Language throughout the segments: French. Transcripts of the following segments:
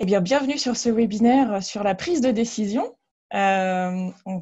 Eh bien, bienvenue sur ce webinaire sur la prise de décision. On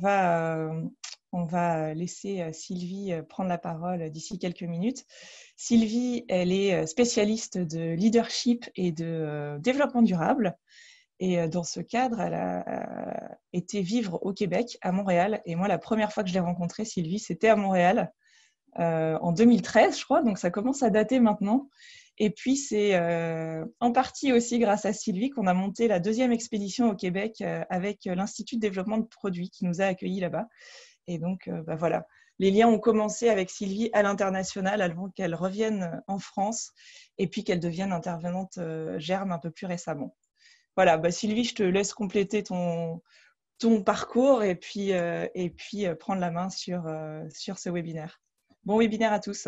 va laisser Sylvie prendre la parole d'ici quelques minutes. Sylvie, elle est spécialiste de leadership et de développement durable. Et dans ce cadre, elle a été vivre au Québec, à Montréal. Et moi, la première fois que je l'ai rencontrée, Sylvie, c'était à Montréal, en 2013, je crois. Donc, ça commence à dater maintenant. Et puis, c'est en partie aussi grâce à Sylvie qu'on a monté la deuxième expédition au Québec avec l'Institut de développement de produits qui nous a accueillis là-bas. Et donc, voilà, les liens ont commencé avec Sylvie à l'international avant qu'elle revienne en France et puis qu'elle devienne intervenante Germe un peu plus récemment. Voilà, Sylvie, je te laisse compléter ton parcours et puis prendre la main sur ce webinaire. Bon webinaire à tous.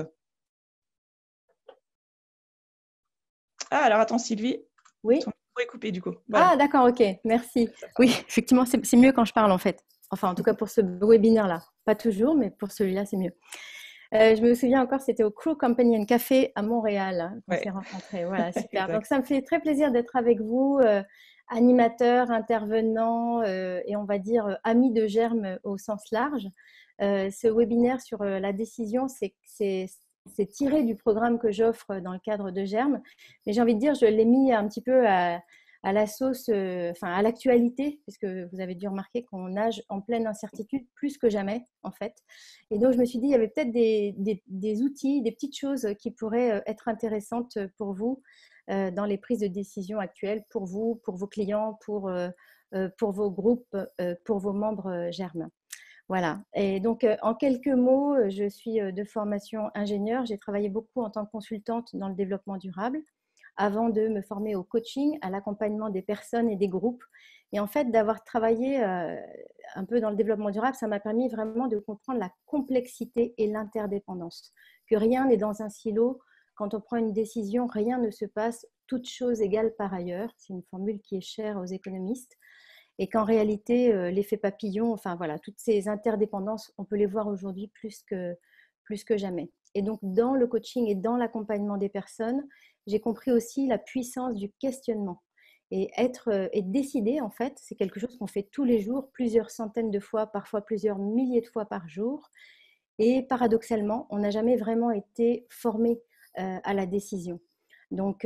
Ah, alors attends, Sylvie. Oui. Ton micro est coupé du coup. Voilà. Ah, d'accord, ok, merci. Oui, effectivement, c'est mieux quand je parle en fait. Enfin, en tout cas pour ce webinaire-là. Pas toujours, mais pour celui-là, c'est mieux. Je me souviens encore, c'était au Crew Company and Café à Montréal qu'on s'est rencontrés. Voilà, super. Donc, ça me fait très plaisir d'être avec vous, animateurs, intervenants et on va dire amis de Germe au sens large. Ce webinaire sur la décision, c'est tiré du programme que j'offre dans le cadre de Germe. Mais j'ai envie de dire, je l'ai mis un petit peu à la sauce, à l'actualité, puisque vous avez dû remarquer qu'on nage en pleine incertitude plus que jamais, en fait. Et donc, je me suis dit, il y avait peut-être des outils, des petites choses qui pourraient être intéressantes pour vous dans les prises de décision actuelles, pour vous, pour vos clients, pour vos groupes, pour vos membres Germe. Voilà. Et donc, en quelques mots, je suis de formation ingénieure. J'ai travaillé beaucoup en tant que consultante dans le développement durable avant de me former au coaching, à l'accompagnement des personnes et des groupes. Et en fait, d'avoir travaillé un peu dans le développement durable, ça m'a permis vraiment de comprendre la complexité et l'interdépendance. Que rien n'est dans un silo. Quand on prend une décision, rien ne se passe, toutes choses égales par ailleurs. C'est une formule qui est chère aux économistes. Et qu'en réalité, l'effet papillon, enfin voilà, toutes ces interdépendances, on peut les voir aujourd'hui plus que jamais. Et donc, dans le coaching et dans l'accompagnement des personnes, j'ai compris aussi la puissance du questionnement. Et décider, en fait, c'est quelque chose qu'on fait tous les jours, plusieurs centaines de fois, parfois plusieurs milliers de fois par jour. Et paradoxalement, on n'a jamais vraiment été formé à la décision. Donc,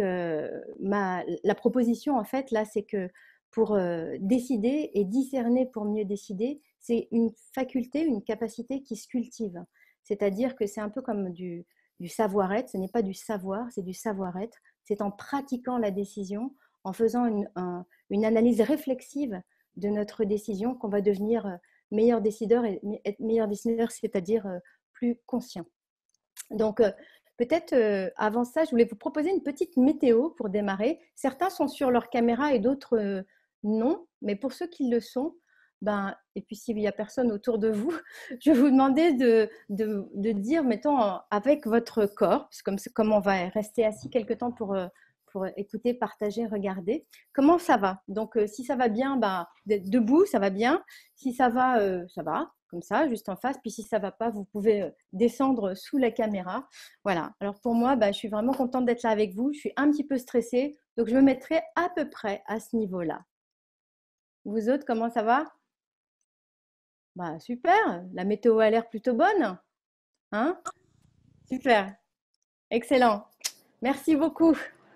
la proposition, en fait, là, c'est que pour décider et discerner pour mieux décider, c'est une faculté, une capacité qui se cultive. C'est-à-dire que c'est un peu comme du savoir-être, ce n'est pas du savoir, c'est du savoir-être. C'est en pratiquant la décision, en faisant une analyse réflexive de notre décision qu'on va devenir meilleur décideur, et être meilleur décideur, c'est-à-dire plus conscient. Donc, peut-être avant ça, je voulais vous proposer une petite météo pour démarrer. Certains sont sur leur caméra et d'autres non, mais pour ceux qui le sont, et puis s'il n'y a personne autour de vous, je vais vous demander de dire, mettons, avec votre corps, comme on va rester assis quelque temps pour écouter, partager, regarder, comment ça va. Donc, si ça va bien, debout, ça va bien. Si ça va, ça va, comme ça, juste en face. Puis si ça ne va pas, vous pouvez descendre sous la caméra. Voilà. Alors pour moi, je suis vraiment contente d'être là avec vous. Je suis un petit peu stressée, donc je me mettrai à peu près à ce niveau-là. Vous autres, comment ça va? Super, la météo a l'air plutôt bonne. Hein? Super, excellent. Merci beaucoup.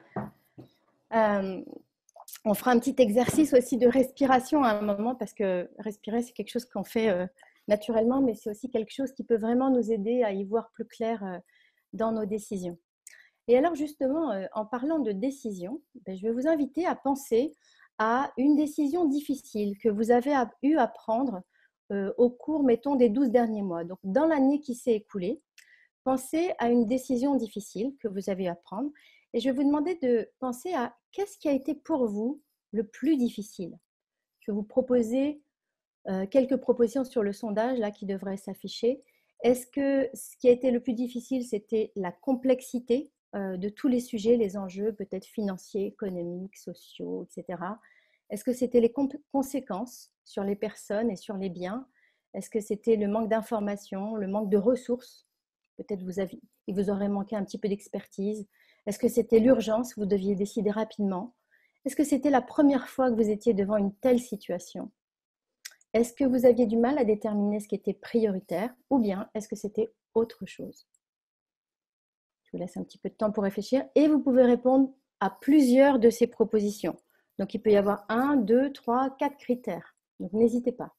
On fera un petit exercice aussi de respiration à un moment, parce que respirer, c'est quelque chose qu'on fait naturellement, mais c'est aussi quelque chose qui peut vraiment nous aider à y voir plus clair dans nos décisions. Et alors justement, en parlant de décision, je vais vous inviter à penser à une décision difficile que vous avez eu à prendre au cours, mettons, des 12 derniers mois. Donc, dans l'année qui s'est écoulée, pensez à une décision difficile que vous avez à prendre. Et je vais vous demander de penser à qu'est-ce qui a été pour vous le plus difficile. Je vais vous proposer quelques propositions sur le sondage là, qui devrait s'afficher. Est-ce que ce qui a été le plus difficile, c'était la complexité de tous les sujets, les enjeux peut-être financiers, économiques, sociaux, etc. Est-ce que c'était les conséquences sur les personnes et sur les biens? Est-ce que c'était le manque d'informations, le manque de ressources? Peut-être il vous aurait manqué un petit peu d'expertise. Est-ce que c'était l'urgence? Vous deviez décider rapidement. Est-ce que c'était la première fois que vous étiez devant une telle situation? Est-ce que vous aviez du mal à déterminer ce qui était prioritaire ou bien est-ce que c'était autre chose? Je vous laisse un petit peu de temps pour réfléchir et vous pouvez répondre à plusieurs de ces propositions. Donc, il peut y avoir 1, 2, 3, 4 critères. Donc, n'hésitez pas.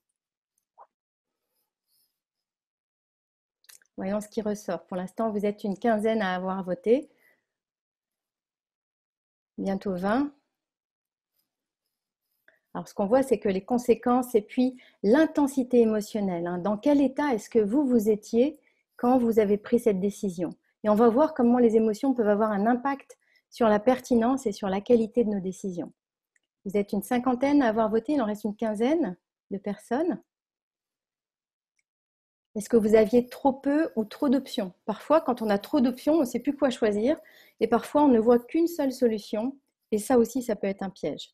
Voyons ce qui ressort. Pour l'instant, vous êtes une quinzaine à avoir voté. Bientôt 20. Alors, ce qu'on voit, c'est que les conséquences et puis l'intensité émotionnelle. Dans quel état est-ce que vous étiez quand vous avez pris cette décision? Et on va voir comment les émotions peuvent avoir un impact sur la pertinence et sur la qualité de nos décisions. Vous êtes une cinquantaine à avoir voté, il en reste une quinzaine de personnes. Est-ce que vous aviez trop peu ou trop d'options? Parfois, quand on a trop d'options, on ne sait plus quoi choisir. Et parfois, on ne voit qu'une seule solution. Et ça aussi, ça peut être un piège.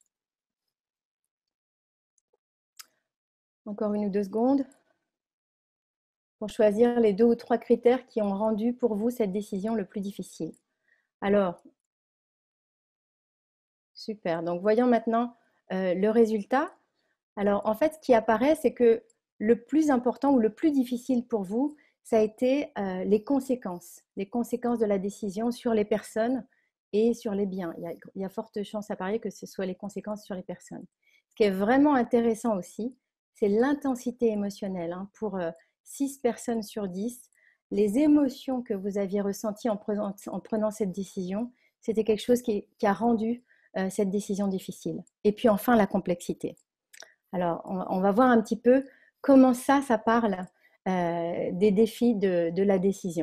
Encore 1 ou 2 secondes pour choisir les 2 ou 3 critères qui ont rendu pour vous cette décision le plus difficile. Alors, super. Donc, voyons maintenant le résultat. Alors, en fait, ce qui apparaît, c'est que le plus important ou le plus difficile pour vous, ça a été les conséquences de la décision sur les personnes et sur les biens. Il y a forte chance à parier que ce soit les conséquences sur les personnes. Ce qui est vraiment intéressant aussi, c'est l'intensité émotionnelle. Pour 6 personnes sur 10, les émotions que vous aviez ressenties en prenant cette décision, c'était quelque chose qui a rendu cette décision difficile. Et puis enfin, la complexité. Alors, on va voir un petit peu comment ça parle des défis de la décision.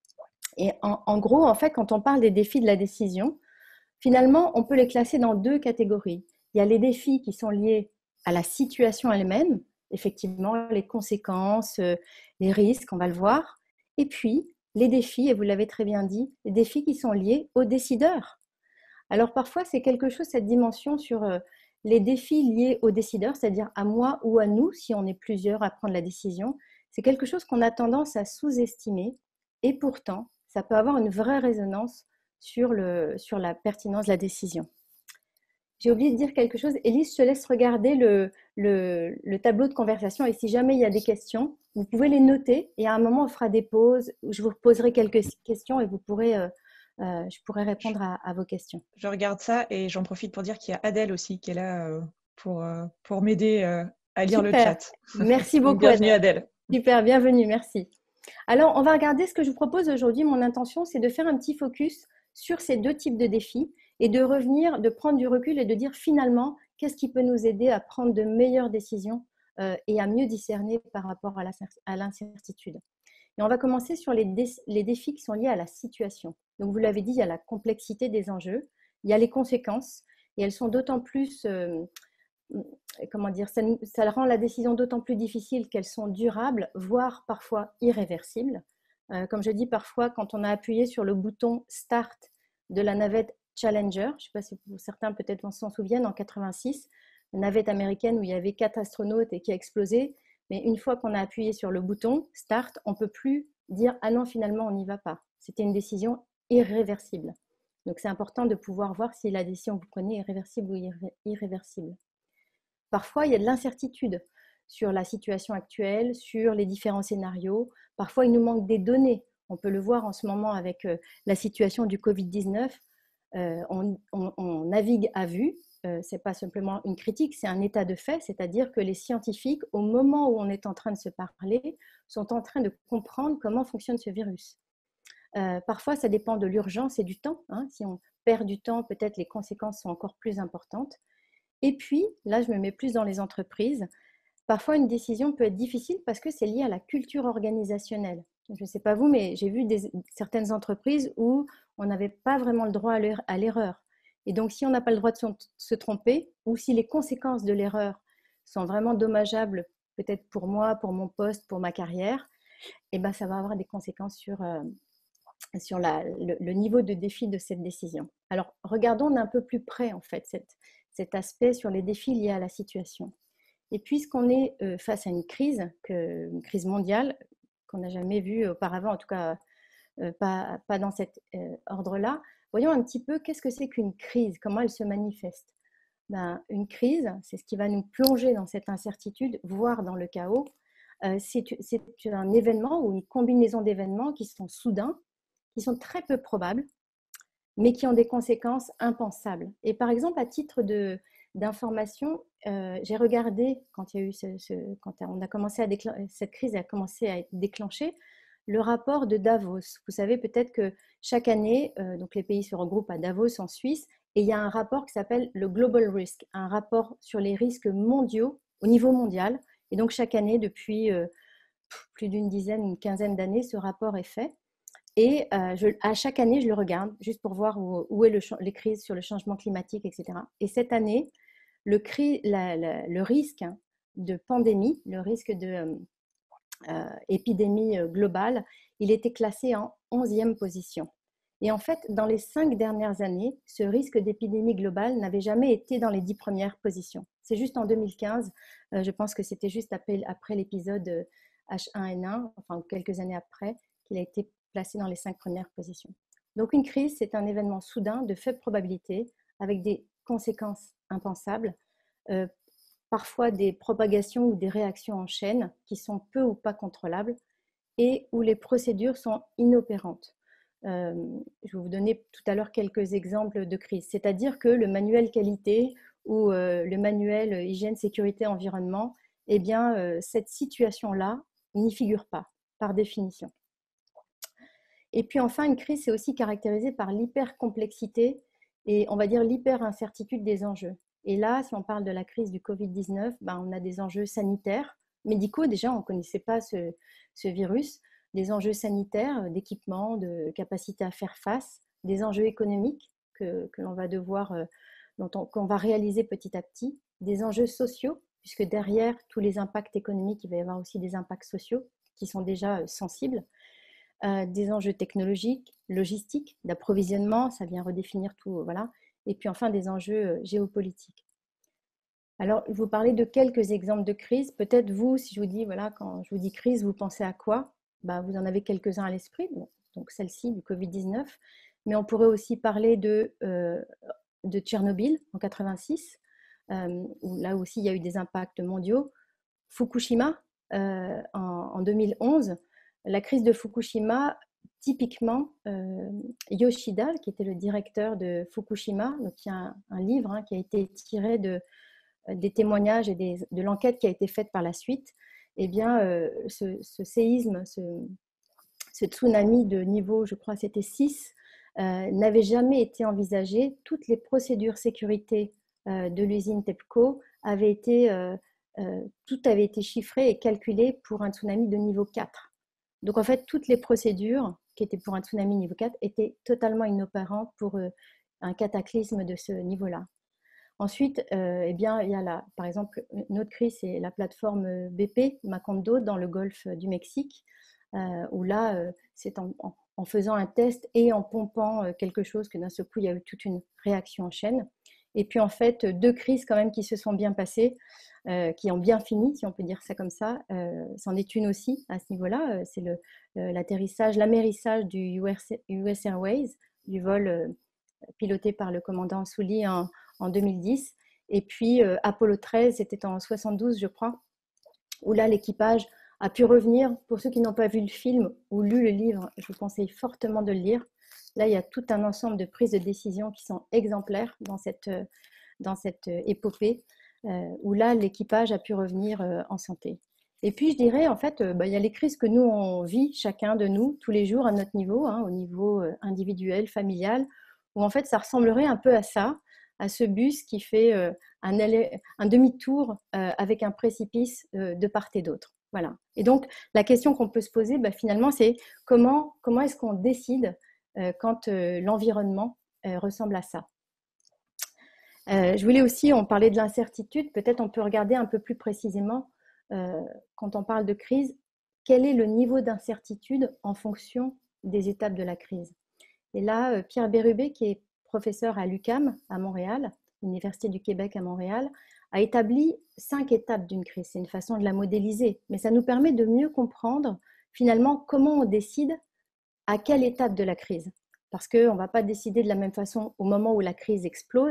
Et en gros, en fait, quand on parle des défis de la décision, finalement, on peut les classer dans 2 catégories. Il y a les défis qui sont liés à la situation elle-même, effectivement, les conséquences, les risques, on va le voir. Et puis, les défis, et vous l'avez très bien dit, les défis qui sont liés aux décideurs. Alors parfois, c'est quelque chose, cette dimension sur les défis liés aux décideurs, c'est-à-dire à moi ou à nous, si on est plusieurs à prendre la décision, c'est quelque chose qu'on a tendance à sous-estimer et pourtant, ça peut avoir une vraie résonance sur la pertinence de la décision. J'ai oublié de dire quelque chose. Élise, je te laisse regarder le tableau de conversation et si jamais il y a des questions, vous pouvez les noter et à un moment, on fera des pauses où je vous poserai quelques questions et je pourrai répondre à vos questions. Je regarde ça et j'en profite pour dire qu'il y a Adèle aussi qui est là pour m'aider à lire le Super, chat. merci Donc, beaucoup bienvenue Adèle. Adèle. Super, bienvenue, merci. Alors, on va regarder ce que je vous propose aujourd'hui. Mon intention, c'est de faire un petit focus sur ces 2 types de défis et de revenir, de prendre du recul et de dire finalement, qu'est-ce qui peut nous aider à prendre de meilleures décisions et à mieux discerner par rapport à l'incertitude. Et on va commencer sur les défis qui sont liés à la situation. Donc, vous l'avez dit, il y a la complexité des enjeux, il y a les conséquences et elles sont d'autant plus... comment dire, ça rend la décision d'autant plus difficile qu'elles sont durables, voire parfois irréversibles. Comme je dis parfois, quand on a appuyé sur le bouton Start de la navette Challenger, je ne sais pas si certains peut-être s'en souviennent, en 86, une navette américaine où il y avait 4 astronautes et qui a explosé, mais une fois qu'on a appuyé sur le bouton Start, on ne peut plus dire « Ah non, finalement, on n'y va pas ». C'était une décision irréversible. Donc c'est important de pouvoir voir si la décision que vous prenez est réversible ou irréversible. Parfois, il y a de l'incertitude sur la situation actuelle, sur les différents scénarios. Parfois, il nous manque des données. On peut le voir en ce moment avec la situation du Covid-19. On navigue à vue. Ce n'est pas simplement une critique, c'est un état de fait, c'est-à-dire que les scientifiques, au moment où on est en train de se parler, sont en train de comprendre comment fonctionne ce virus. Parfois, ça dépend de l'urgence et du temps. Si on perd du temps, peut-être les conséquences sont encore plus importantes. Et puis, là, je me mets plus dans les entreprises. Parfois, une décision peut être difficile parce que c'est lié à la culture organisationnelle. Je ne sais pas vous, mais j'ai vu certaines entreprises où on n'avait pas vraiment le droit à l'erreur. Et donc, si on n'a pas le droit de se tromper, ou si les conséquences de l'erreur sont vraiment dommageables, peut-être pour moi, pour mon poste, pour ma carrière, eh ben, ça va avoir des conséquences sur le niveau de défi de cette décision. Alors, regardons d'un peu plus près, en fait, cet aspect sur les défis liés à la situation. Et puisqu'on est face à une crise mondiale qu'on n'a jamais vue auparavant, en tout cas pas dans cet ordre-là, voyons un petit peu qu'est-ce que c'est qu'une crise, comment elle se manifeste. Une crise, c'est ce qui va nous plonger dans cette incertitude, voire dans le chaos. C'est un événement ou une combinaison d'événements qui sont soudains, qui sont très peu probables, mais qui ont des conséquences impensables. Et par exemple, à titre d'information, j'ai regardé quand il y a eu quand on a commencé cette crise a commencé à être déclenchée, le rapport de Davos. Vous savez peut-être que chaque année, donc les pays se regroupent à Davos en Suisse, et il y a un rapport qui s'appelle le Global Risk, un rapport sur les risques mondiaux au niveau mondial. Et donc chaque année, depuis plus d'une dizaine, une quinzaine d'années, ce rapport est fait. Et à chaque année, je le regarde, juste pour voir où est les crises sur le changement climatique, etc. Et cette année, le risque de pandémie, le risque de épidémie globale, il était classé en 11e position. Et en fait, dans les 5 dernières années, ce risque d'épidémie globale n'avait jamais été dans les 10 premières positions. C'est juste en 2015, je pense que c'était juste après l'épisode H1N1, enfin quelques années après, qu'il a été placé dans les 5 premières positions. Donc une crise, c'est un événement soudain de faible probabilité avec des conséquences impensables, parfois des propagations ou des réactions en chaîne qui sont peu ou pas contrôlables et où les procédures sont inopérantes. Je vais vous donner tout à l'heure quelques exemples de crise. C'est-à-dire que le manuel qualité ou le manuel hygiène, sécurité, environnement, eh bien, cette situation-là n'y figure pas, par définition. Et puis enfin, une crise, c'est aussi caractérisée par l'hypercomplexité et on va dire l'hyper-incertitude des enjeux. Et là, si on parle de la crise du Covid-19, on a des enjeux sanitaires, médicaux déjà, on ne connaissait pas ce virus, des enjeux sanitaires, d'équipement, de capacité à faire face, des enjeux économiques que l'on va devoir, qu'on va réaliser petit à petit, des enjeux sociaux, puisque derrière tous les impacts économiques, il va y avoir aussi des impacts sociaux qui sont déjà sensibles, des enjeux technologiques, logistiques, d'approvisionnement, ça vient redéfinir tout, voilà, et puis enfin des enjeux géopolitiques. Alors, je vous parlais de quelques exemples de crise. Peut-être vous, si je vous dis, voilà, quand je vous dis crise, vous pensez à quoi? Vous en avez quelques-uns à l'esprit, donc celle-ci du Covid-19, mais on pourrait aussi parler de Tchernobyl en 86, où là aussi il y a eu des impacts mondiaux. Fukushima en 2011, la crise de Fukushima, typiquement, Yoshida, qui était le directeur de Fukushima, donc il y a un livre qui a été tiré des témoignages et de l'enquête qui a été faite par la suite. Eh bien, ce séisme, ce tsunami de niveau, je crois c'était 6, n'avait jamais été envisagé. Toutes les procédures sécurité de l'usine TEPCO avaient été, tout avait été chiffré et calculé pour un tsunami de niveau 4. Donc en fait, toutes les procédures qui étaient pour un tsunami niveau 4 étaient totalement inopérantes pour un cataclysme de ce niveau-là. Ensuite, eh bien, il y a par exemple, une autre crise, c'est la plateforme BP, Macondo, dans le golfe du Mexique, où là, c'est en faisant un test et en pompant quelque chose que d'un seul coup, il y a eu toute une réaction en chaîne. Et puis, en fait, 2 crises quand même qui se sont bien passées, qui ont bien fini, si on peut dire ça comme ça. C'en est une aussi à ce niveau-là. C'est l'amérissage du US Airways, du vol piloté par le commandant Souli en 2010. Et puis Apollo 13, c'était en 72, je crois, où là, l'équipage a pu revenir. Pour ceux qui n'ont pas vu le film ou lu le livre, je vous conseille fortement de le lire. Là, il y a tout un ensemble de prises de décision qui sont exemplaires dans cette épopée, où là, l'équipage a pu revenir en santé. Et puis, je dirais, en fait, il y a les crises que nous, on vit, chacun de nous, tous les jours à notre niveau, au niveau individuel, familial, où en fait, ça ressemblerait un peu à ça, à ce bus qui fait un demi-tour avec un précipice de part et d'autre. Voilà. Et donc, la question qu'on peut se poser, finalement, c'est comment est-ce qu'on décide quand l'environnement ressemble à ça. Je voulais aussi, on parlait de l'incertitude, peut-être on peut regarder un peu plus précisément, quand on parle de crise, quel est le niveau d'incertitude en fonction des étapes de la crise. Et là, Pierre Bérubé, qui est professeur à l'UQAM à Montréal, Université du Québec à Montréal, a établi 5 étapes d'une crise. C'est une façon de la modéliser, mais ça nous permet de mieux comprendre finalement comment on décide à quelle étape de la crise. Parce qu'on ne va pas décider de la même façon au moment où la crise explose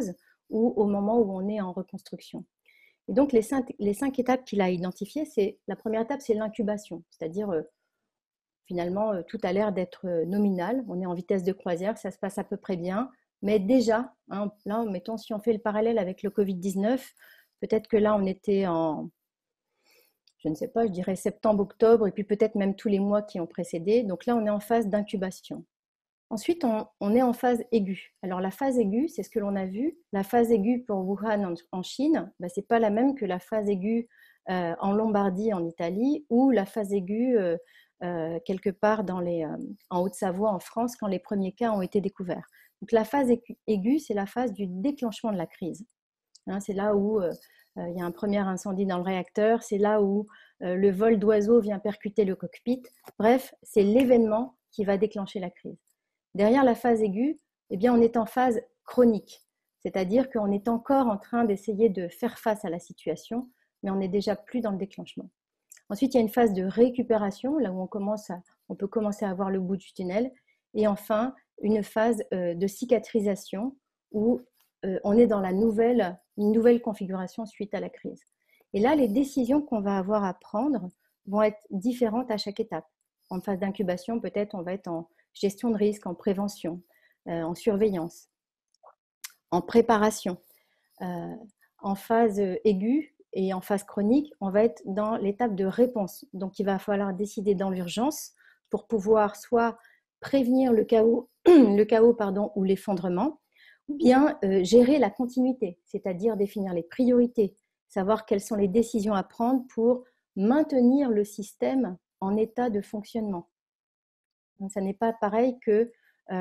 ou au moment où on est en reconstruction. Et donc, les 5 étapes qu'il a identifiées, la première étape, c'est l'incubation, c'est-à-dire finalement, tout a l'air d'être nominal, on est en vitesse de croisière, ça se passe à peu près bien, mais déjà, hein, là, mettons, si on fait le parallèle avec le Covid-19, peut-être que là, on était en, je ne sais pas, je dirais septembre, octobre, et puis peut-être même tous les mois qui ont précédé. Donc là, on est en phase d'incubation. Ensuite, on est en phase aiguë. Alors la phase aiguë, c'est ce que l'on a vu. La phase aiguë pour Wuhan en Chine, ce n'est pas la même que la phase aiguë en Lombardie en Italie ou la phase aiguë quelque part en Haute-Savoie en France quand les premiers cas ont été découverts. Donc la phase aiguë, c'est la phase du déclenchement de la crise. Hein, c'est là où il y a un premier incendie dans le réacteur, c'est là où le vol d'oiseaux vient percuter le cockpit. Bref, c'est l'événement qui va déclencher la crise. Derrière la phase aiguë, eh bien, on est en phase chronique, c'est-à-dire qu'on est encore en train d'essayer de faire face à la situation, mais on n'est déjà plus dans le déclenchement. Ensuite, il y a une phase de récupération, là où on peut commencer à voir le bout du tunnel. Et enfin, une phase de cicatrisation où on est dans une nouvelle configuration suite à la crise. Et là, les décisions qu'on va avoir à prendre vont être différentes à chaque étape. En phase d'incubation, peut-être on va être en gestion de risque, en prévention, en surveillance, en préparation. En phase aiguë et en phase chronique, on va être dans l'étape de réponse. Donc, il va falloir décider dans l'urgence pour pouvoir soit prévenir le chaos ou l'effondrement, ou bien gérer la continuité, c'est-à-dire définir les priorités, savoir quelles sont les décisions à prendre pour maintenir le système en état de fonctionnement. Donc, ça n'est pas pareil que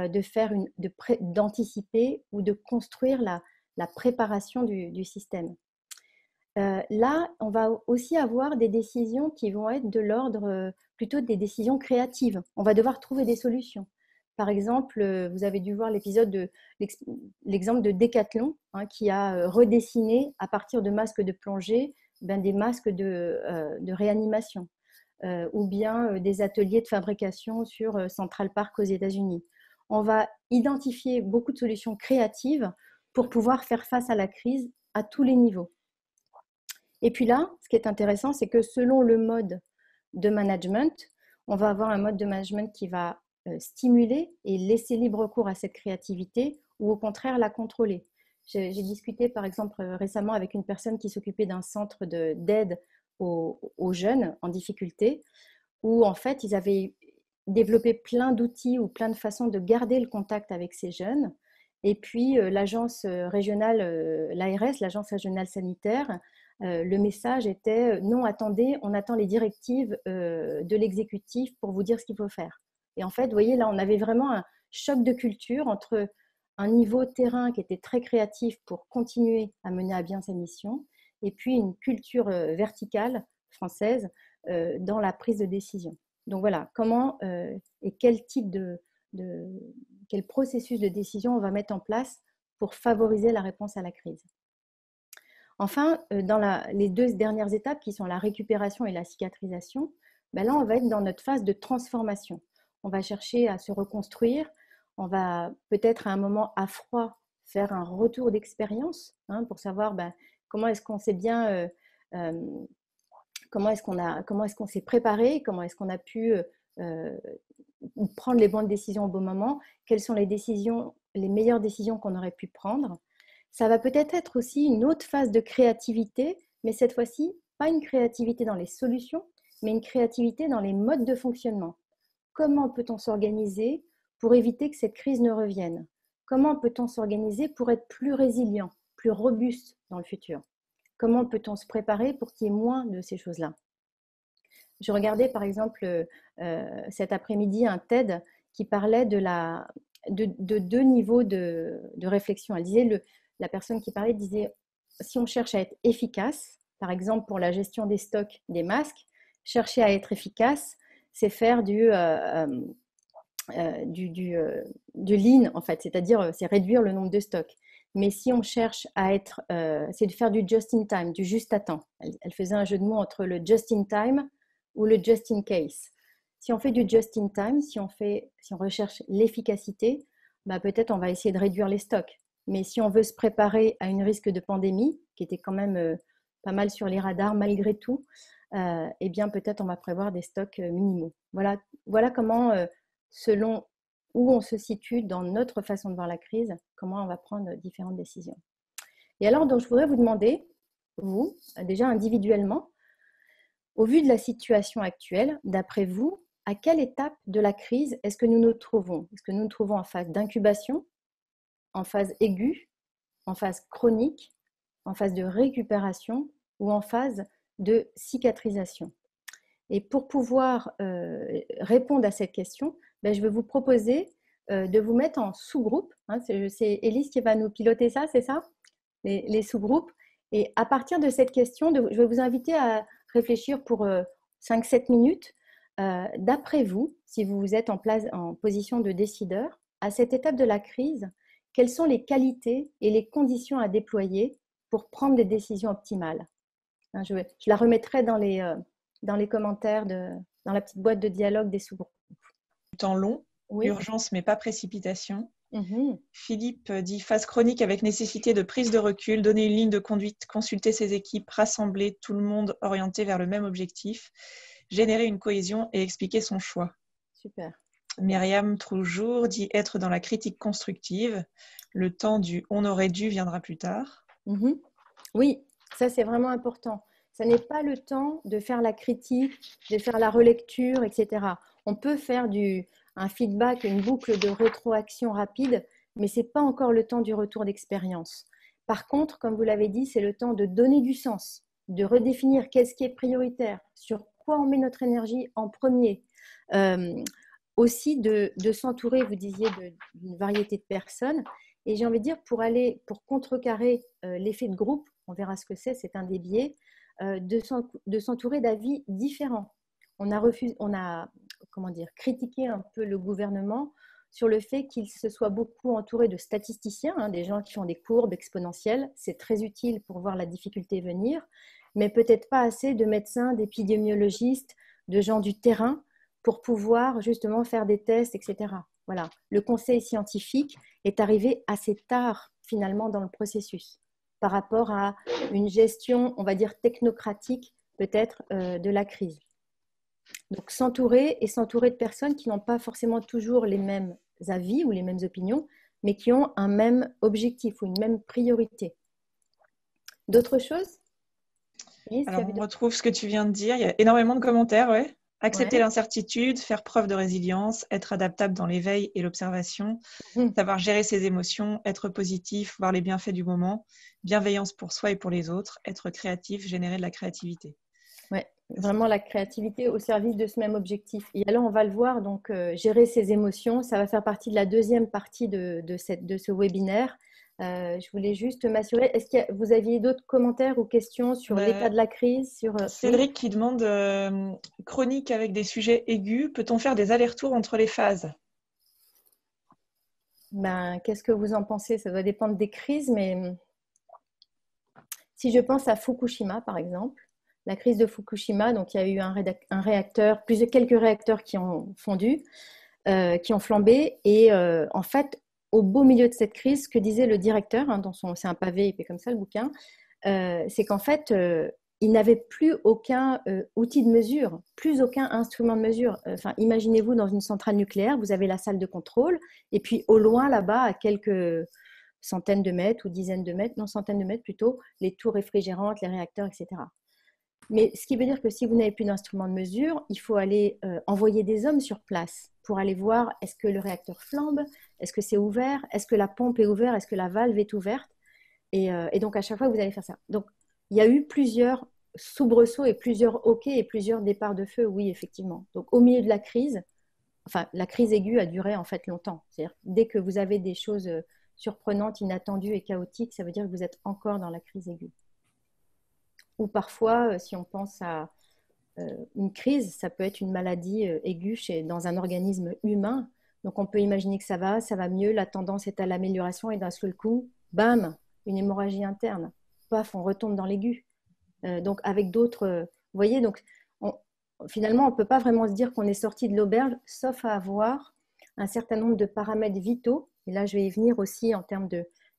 d'anticiper ou de construire la préparation du système. Là, on va aussi avoir des décisions qui vont être de l'ordre plutôt des décisions créatives. On va devoir trouver des solutions. Par exemple, vous avez dû voir l'exemple de Decathlon, hein, qui a redessiné à partir de masques de plongée des masques de réanimation. Ou bien des ateliers de fabrication sur Central Park aux États-Unis. On va identifier beaucoup de solutions créatives pour pouvoir faire face à la crise à tous les niveaux. Et puis là, ce qui est intéressant, c'est que selon le mode de management, on va avoir un mode de management qui va stimuler et laisser libre cours à cette créativité ou au contraire la contrôler. J'ai discuté par exemple récemment avec une personne qui s'occupait d'un centre d'aide aux jeunes en difficulté, où en fait ils avaient développé plein d'outils ou plein de façons de garder le contact avec ces jeunes. Et puis l'agence régionale, l'ARS, l'agence régionale sanitaire, le message était non, attendez, on attend les directives de l'exécutif pour vous dire ce qu'il faut faire. Et en fait, vous voyez, là, on avait vraiment un choc de culture entre un niveau terrain qui était très créatif pour continuer à mener à bien sa mission, et puis une culture verticale française dans la prise de décision. Donc voilà, comment et quel type quel processus de décision on va mettre en place pour favoriser la réponse à la crise. Enfin, dans les 2 dernières étapes qui sont la récupération et la cicatrisation, là on va être dans notre phase de transformation. On va chercher à se reconstruire, on va peut-être à un moment à froid faire un retour d'expérience pour savoir comment est-ce qu'on s'est bien, comment est-ce qu'on s'est préparé, comment est-ce qu'on a pu prendre les bonnes décisions au bon moment, quelles sont les meilleures décisions qu'on aurait pu prendre. Ça va peut-être être aussi une autre phase de créativité, mais cette fois-ci, pas une créativité dans les solutions, mais une créativité dans les modes de fonctionnement. Comment peut-on s'organiser pour éviter que cette crise ne revienne? Comment peut-on s'organiser pour être plus résilient, plus robuste dans le futur? Comment peut-on se préparer pour qu'il y ait moins de ces choses-là? Je regardais par exemple cet après-midi un TED qui parlait de 2 niveaux de réflexion. Elle disait, la personne qui parlait disait, si on cherche à être efficace, par exemple pour la gestion des stocks des masques, chercher à être efficace, c'est faire du lean en fait, c'est-à-dire c'est réduire le nombre de stocks. Mais si on cherche à être, c'est de faire du just in time, du juste à temps. Elle faisait un jeu de mots entre le just in time ou le just in case. Si on fait du just in time, si on recherche l'efficacité, peut-être on va essayer de réduire les stocks. Mais si on veut se préparer à une risque de pandémie, qui était quand même pas mal sur les radars malgré tout, eh bien peut-être on va prévoir des stocks minimaux. Voilà comment, selon où on se situe dans notre façon de voir la crise, comment on va prendre différentes décisions. Et alors, donc, je voudrais vous demander, vous, déjà individuellement, au vu de la situation actuelle, d'après vous, à quelle étape de la crise est-ce que nous nous trouvons? Est-ce que nous nous trouvons en phase d'incubation, en phase aiguë, en phase chronique, en phase de récupération ou en phase de cicatrisation? Et pour pouvoir répondre à cette question, je vais vous proposer de vous mettre en sous-groupe. C'est Élise qui va nous piloter ça, c'est ça? Les sous-groupes. Et à partir de cette question, je vais vous inviter à réfléchir pour 5-7 minutes. D'après vous, si vous êtes en position de décideur, à cette étape de la crise, quelles sont les qualités et les conditions à déployer pour prendre des décisions optimales? Je la remettrai dans les commentaires, dans la petite boîte de dialogue des sous-groupes. Temps long, oui. Urgence mais pas précipitation. Philippe dit phase chronique avec nécessité de prise de recul, donner une ligne de conduite, consulter ses équipes, rassembler tout le monde orienté vers le même objectif, générer une cohésion et expliquer son choix. Super. Myriam toujours dit être dans la critique constructive. Le temps du on aurait dû viendra plus tard. Oui, ça c'est vraiment important. Ça n'est pas le temps de faire la critique, de faire la relecture, etc. On peut faire un feedback, une boucle de rétroaction rapide, mais ce n'est pas encore le temps du retour d'expérience. Par contre, comme vous l'avez dit, c'est le temps de donner du sens, de redéfinir qu'est-ce qui est prioritaire, sur quoi on met notre énergie en premier. Aussi de s'entourer, vous disiez, d'une variété de personnes. Et j'ai envie de dire, pour contrecarrer l'effet de groupe, on verra ce que c'est un des biais, de s'entourer d'avis différents. On a critiqué un peu le gouvernement sur le fait qu'il se soit beaucoup entouré de statisticiens, des gens qui font des courbes exponentielles. C'est très utile pour voir la difficulté venir, mais peut-être pas assez de médecins, d'épidémiologistes, de gens du terrain pour pouvoir justement faire des tests, etc. Voilà. Le conseil scientifique est arrivé assez tard finalement dans le processus par rapport à une gestion, on va dire, technocratique peut-être de la crise. Donc s'entourer de personnes qui n'ont pas forcément toujours les mêmes avis ou les mêmes opinions, mais qui ont un même objectif ou une même priorité. D'autres choses? Alors, on retrouve ce que tu viens de dire. Il y a énormément de commentaires, ouais. Accepter l'incertitude, faire preuve de résilience, être adaptable dans l'éveil et l'observation, savoir gérer ses émotions, être positif, voir les bienfaits du moment, bienveillance pour soi et pour les autres, être créatif, générer de la créativité. Oui, vraiment la créativité au service de ce même objectif. Et alors, on va le voir, donc gérer ses émotions, ça va faire partie de la deuxième partie de ce webinaire. Je voulais juste m'assurer, est-ce que vous aviez d'autres commentaires ou questions sur l'état de la crise Cédric qui demande chronique avec des sujets aigus, peut-on faire des allers-retours entre les phases? Qu'est-ce que vous en pensez? Ça va dépendre des crises, mais si je pense à Fukushima, par exemple, la crise de Fukushima, donc il y a eu un réacteur, quelques réacteurs qui ont fondu, qui ont flambé, et en fait, au beau milieu de cette crise, ce que disait le directeur, c'est un pavé épais comme ça le bouquin, c'est qu'en fait, il n'avait plus aucun outil de mesure, plus aucun instrument de mesure. Imaginez-vous dans une centrale nucléaire, vous avez la salle de contrôle, et puis au loin là-bas, à quelques centaines de mètres ou dizaines de mètres, non centaines de mètres plutôt, les tours réfrigérantes, les réacteurs, etc. Mais ce qui veut dire que si vous n'avez plus d'instrument de mesure, il faut aller envoyer des hommes sur place pour aller voir est-ce que le réacteur flambe, est-ce que c'est ouvert, est-ce que la pompe est ouverte, est-ce que la valve est ouverte. Et donc, à chaque fois, vous allez faire ça. Donc, il y a eu plusieurs soubresauts et plusieurs hoquets et plusieurs départs de feu, oui, effectivement. Donc, au milieu de la crise, la crise aiguë a duré en fait longtemps. C'est-à-dire, dès que vous avez des choses surprenantes, inattendues et chaotiques, ça veut dire que vous êtes encore dans la crise aiguë. Ou parfois, si on pense à une crise, ça peut être une maladie aiguë dans un organisme humain. Donc, on peut imaginer que ça va mieux, la tendance est à l'amélioration et d'un seul coup, bam, une hémorragie interne. Paf, on retombe dans l'aigu. Donc, avec d'autres... vous voyez, donc, finalement, on ne peut pas vraiment se dire qu'on est sorti de l'auberge, sauf à avoir un certain nombre de paramètres vitaux. Et là, je vais y venir aussi en termes de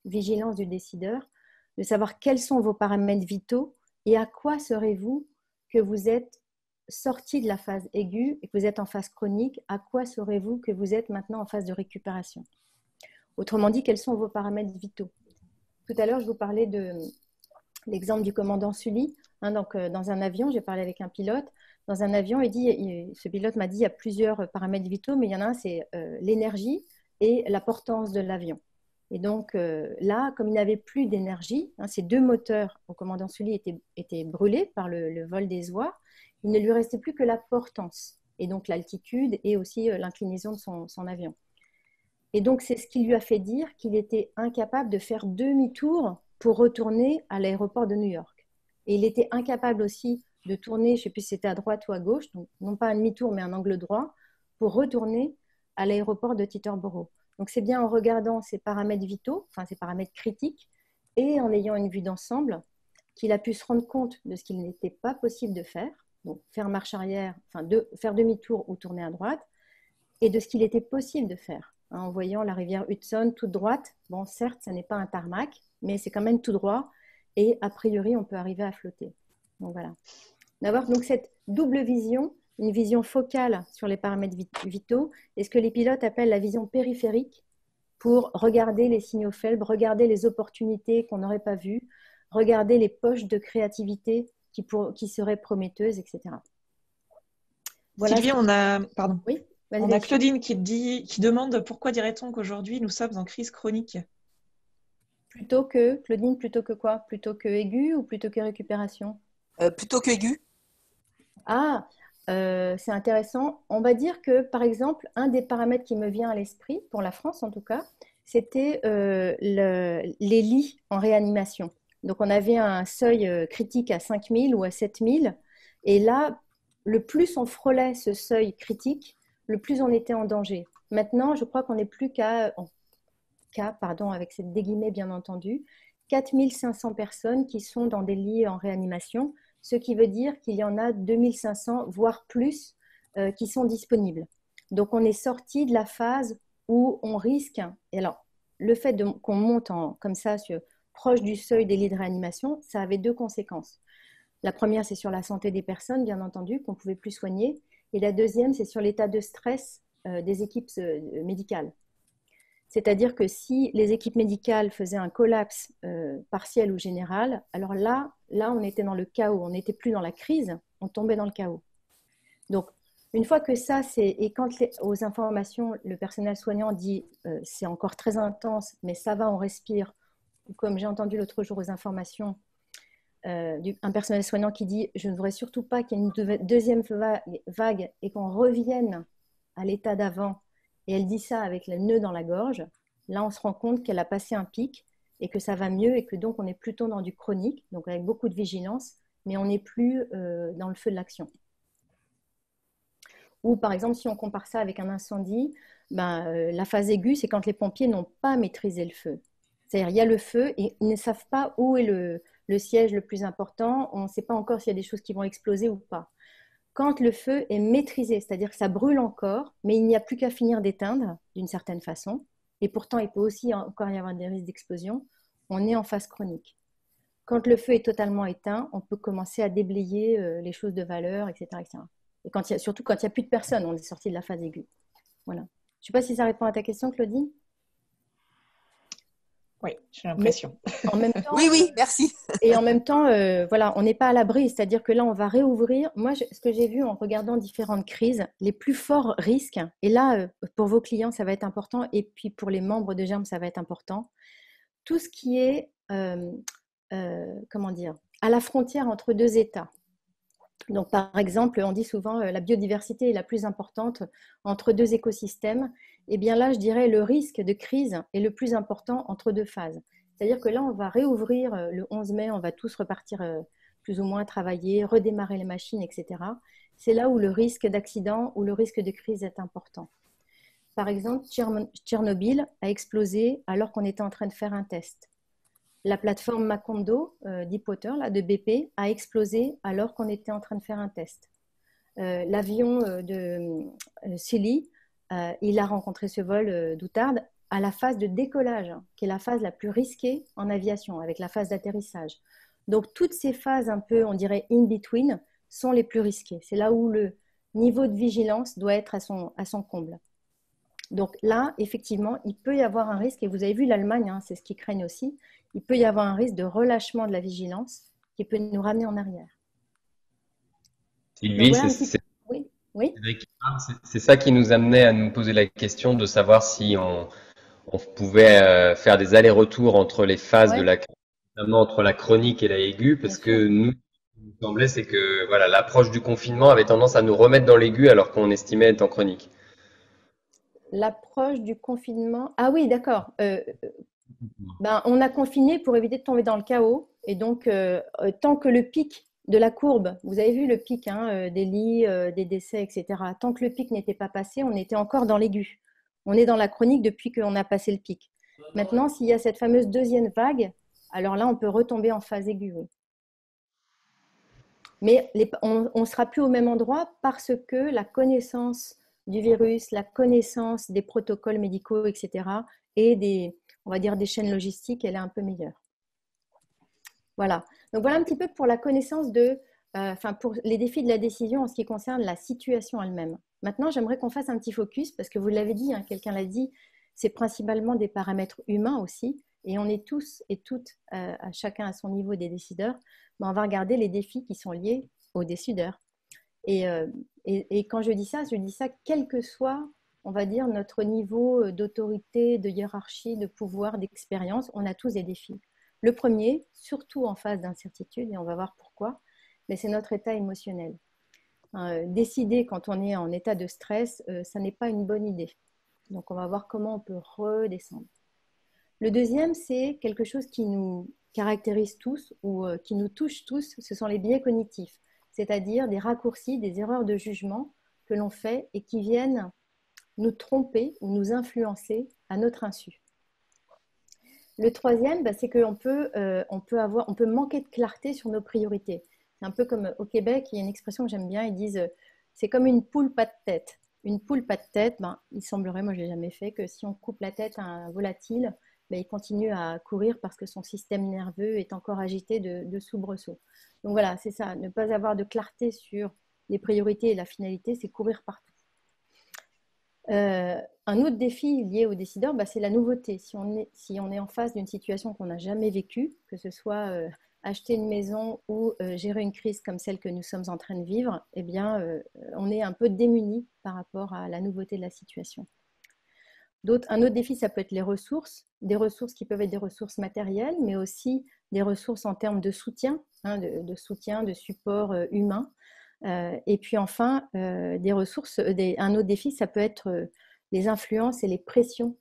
vigilance du décideur, de savoir quels sont vos paramètres vitaux et à quoi serez-vous que vous êtes sorti de la phase aiguë et que vous êtes en phase chronique, à quoi serez-vous que vous êtes maintenant en phase de récupération. Autrement dit, quels sont vos paramètres vitaux. Tout à l'heure, je vous parlais de l'exemple du commandant Sully. Donc, dans un avion, j'ai parlé avec un pilote. Dans un avion, ce pilote m'a dit il y a plusieurs paramètres vitaux, mais il y en a un, c'est l'énergie et la portance de l'avion. Et donc là, comme il n'avait plus d'énergie, ces deux moteurs au commandant Sully étaient brûlés par le vol des oies, il ne lui restait plus que la portance, et donc l'altitude et aussi l'inclinaison de son avion. Et donc, c'est ce qui lui a fait dire qu'il était incapable de faire demi-tour pour retourner à l'aéroport de New York. Et il était incapable aussi de tourner, je ne sais plus si c'était à droite ou à gauche, donc non pas un demi-tour, mais un angle droit, pour retourner à l'aéroport de Teterboro. Donc, c'est bien en regardant ces paramètres vitaux, enfin ces paramètres critiques, et en ayant une vue d'ensemble, qu'il a pu se rendre compte de ce qu'il n'était pas possible de faire, donc faire marche arrière, enfin faire demi-tour ou tourner à droite, et de ce qu'il était possible de faire. En voyant la rivière Hudson toute droite, bon, certes, ce n'est pas un tarmac, mais c'est quand même tout droit, et a priori, on peut arriver à flotter. Donc voilà. D'avoir donc cette double vision, une vision focale sur les paramètres vitaux, et ce que les pilotes appellent la vision périphérique, pour regarder les signaux faibles, regarder les opportunités qu'on n'aurait pas vues, regarder les poches de créativité qui seraient prometteuses, etc. Voilà. Sylvie, pardon. Oui, on a Claudine qui demande pourquoi dirait-on qu'aujourd'hui nous sommes en crise chronique? Claudine, plutôt que quoi? Plutôt que aigu ou plutôt que récupération? Plutôt que aigu. Ah, c'est intéressant. On va dire que, par exemple, un des paramètres qui me vient à l'esprit, pour la France en tout cas, c'était les lits en réanimation. Donc, on avait un seuil critique à 5000 ou à 7000. Et là, le plus on frôlait ce seuil critique, le plus on était en danger. Maintenant, je crois qu'on n'est plus avec cette des guillemets bien entendu, 4500 personnes qui sont dans des lits en réanimation, ce qui veut dire qu'il y en a 2500, voire plus, qui sont disponibles. Donc, on est sorti de la phase où on risque, et alors, le fait qu'on monte comme ça, proche du seuil des lits de réanimation, ça avait deux conséquences. La première, c'est sur la santé des personnes, bien entendu, qu'on ne pouvait plus soigner. Et la deuxième, c'est sur l'état de stress des équipes médicales. C'est-à-dire que si les équipes médicales faisaient un collapse partiel ou général, alors là, on était dans le chaos. On n'était plus dans la crise, on tombait dans le chaos. Donc, une fois que ça, et quand aux informations, le personnel soignant dit c'est encore très intense, mais ça va, on respire. Ou comme j'ai entendu l'autre jour aux informations, un personnel soignant qui dit je ne voudrais surtout pas qu'il y ait une deuxième vague et qu'on revienne à l'état d'avant. Et elle dit ça avec le nœud dans la gorge. Là, on se rend compte qu'elle a passé un pic et que ça va mieux et que donc on est plutôt dans du chronique, donc avec beaucoup de vigilance, mais on n'est plus dans le feu de l'action. Ou par exemple, si on compare ça avec un incendie, la phase aiguë, c'est quand les pompiers n'ont pas maîtrisé le feu. C'est-à-dire, il y a le feu et ils ne savent pas où est le siège le plus important. On ne sait pas encore s'il y a des choses qui vont exploser ou pas. Quand le feu est maîtrisé, c'est-à-dire que ça brûle encore, mais il n'y a plus qu'à finir d'éteindre d'une certaine façon, et pourtant il peut aussi encore y avoir des risques d'explosion, on est en phase chronique. Quand le feu est totalement éteint, on peut commencer à déblayer les choses de valeur, etc. etc. Et surtout quand il n'y a plus de personnes, on est sorti de la phase aiguë. Voilà. Je ne sais pas si ça répond à ta question, Claudine. Oui, j'ai l'impression. En même temps, oui, merci. Et en même temps, voilà, on n'est pas à l'abri, c'est-à-dire que là, on va réouvrir. Moi, ce que j'ai vu en regardant différentes crises, les plus forts risques, et là, pour vos clients, ça va être important, et puis pour les membres de Germe, ça va être important, tout ce qui est, comment dire, à la frontière entre deux États. Donc, par exemple, on dit souvent la biodiversité est la plus importante entre deux écosystèmes. Et bien là, je dirais le risque de crise est le plus important entre deux phases. C'est-à-dire que là, on va réouvrir le 11 mai, on va tous repartir plus ou moins travailler, redémarrer les machines, etc. C'est là où le risque d'accident ou le risque de crise est important. Par exemple, Tchernobyl a explosé alors qu'on était en train de faire un test. La plateforme Macondo Deepwater de BP a explosé alors qu'on était en train de faire un test. L'avion de Sully, il a rencontré ce vol d'Outarde à la phase de décollage, hein, qui est la phase la plus risquée en aviation, avec la phase d'atterrissage. Donc, toutes ces phases un peu, on dirait, in-between, sont les plus risquées. C'est là où le niveau de vigilance doit être à son comble. Donc là, effectivement, il peut y avoir un risque, et vous avez vu l'Allemagne, hein, c'est ce qu'ils craignent aussi, il peut y avoir un risque de relâchement de la vigilance qui peut nous ramener en arrière. Donc, Sylvie, voilà un petit... Oui, oui. c'est ça qui nous amenait à nous poser la question de savoir si on pouvait faire des allers-retours entre les phases de Ouais, notamment entre la chronique et la aiguë, bien parce sûr. que nous, ce qui nous semblait, c'est que voilà, l'approche du confinement avait tendance à nous remettre dans l'aigu alors qu'on estimait être en chronique. L'approche du confinement. Ah oui, d'accord. Ben, on a confiné pour éviter de tomber dans le chaos. Et donc, tant que le pic de la courbe, vous avez vu le pic, hein, des lits, des décès, etc. Tant que le pic n'était pas passé, on était encore dans l'aigu. On est dans la chronique depuis qu'on a passé le pic. Maintenant, s'il y a cette fameuse deuxième vague, alors là, on peut retomber en phase aiguë. Oui. Mais on ne sera plus au même endroit parce que la connaissance du virus, la connaissance des protocoles médicaux, etc., et on va dire des chaînes logistiques, elle est un peu meilleure. Voilà. Donc voilà un petit peu pour la connaissance pour les défis de la décision en ce qui concerne la situation elle-même. Maintenant, j'aimerais qu'on fasse un petit focus parce que vous l'avez dit, hein, quelqu'un l'a dit, c'est principalement des paramètres humains aussi, et on est tous et toutes, à chacun à son niveau des décideurs, mais on va regarder les défis qui sont liés aux décideurs. Et quand je dis ça quel que soit, on va dire, notre niveau d'autorité, de hiérarchie, de pouvoir, d'expérience, on a tous des défis. Le premier, surtout en phase d'incertitude, et on va voir pourquoi, mais c'est notre état émotionnel. Décider quand on est en état de stress, ça n'est pas une bonne idée. Donc, on va voir comment on peut redescendre. Le deuxième, c'est quelque chose qui nous caractérise tous ou qui nous touche tous, ce sont les biais cognitifs, c'est-à-dire des raccourcis, des erreurs de jugement que l'on fait et qui viennent nous tromper ou nous influencer à notre insu. Le troisième, c'est qu'on on peut manquer de clarté sur nos priorités. C'est un peu comme au Québec, il y a une expression que j'aime bien, ils disent c'est comme une poule pas de tête. Une poule pas de tête, il semblerait, moi je ne l'ai jamais fait, que si on coupe la tête à un volatile, il continue à courir parce que son système nerveux est encore agité de soubresauts. Donc voilà, c'est ça, ne pas avoir de clarté sur les priorités et la finalité, c'est courir partout. Un autre défi lié aux décideurs, c'est la nouveauté. Si on est en face d'une situation qu'on n'a jamais vécue, que ce soit acheter une maison ou gérer une crise comme celle que nous sommes en train de vivre, eh bien, on est un peu démuni par rapport à la nouveauté de la situation. Un autre défi, ça peut être les ressources, des ressources qui peuvent être des ressources matérielles, mais aussi des ressources en termes de soutien, de soutien, de support humain. Et puis enfin, des ressources, un autre défi, ça peut être les influences et les pressions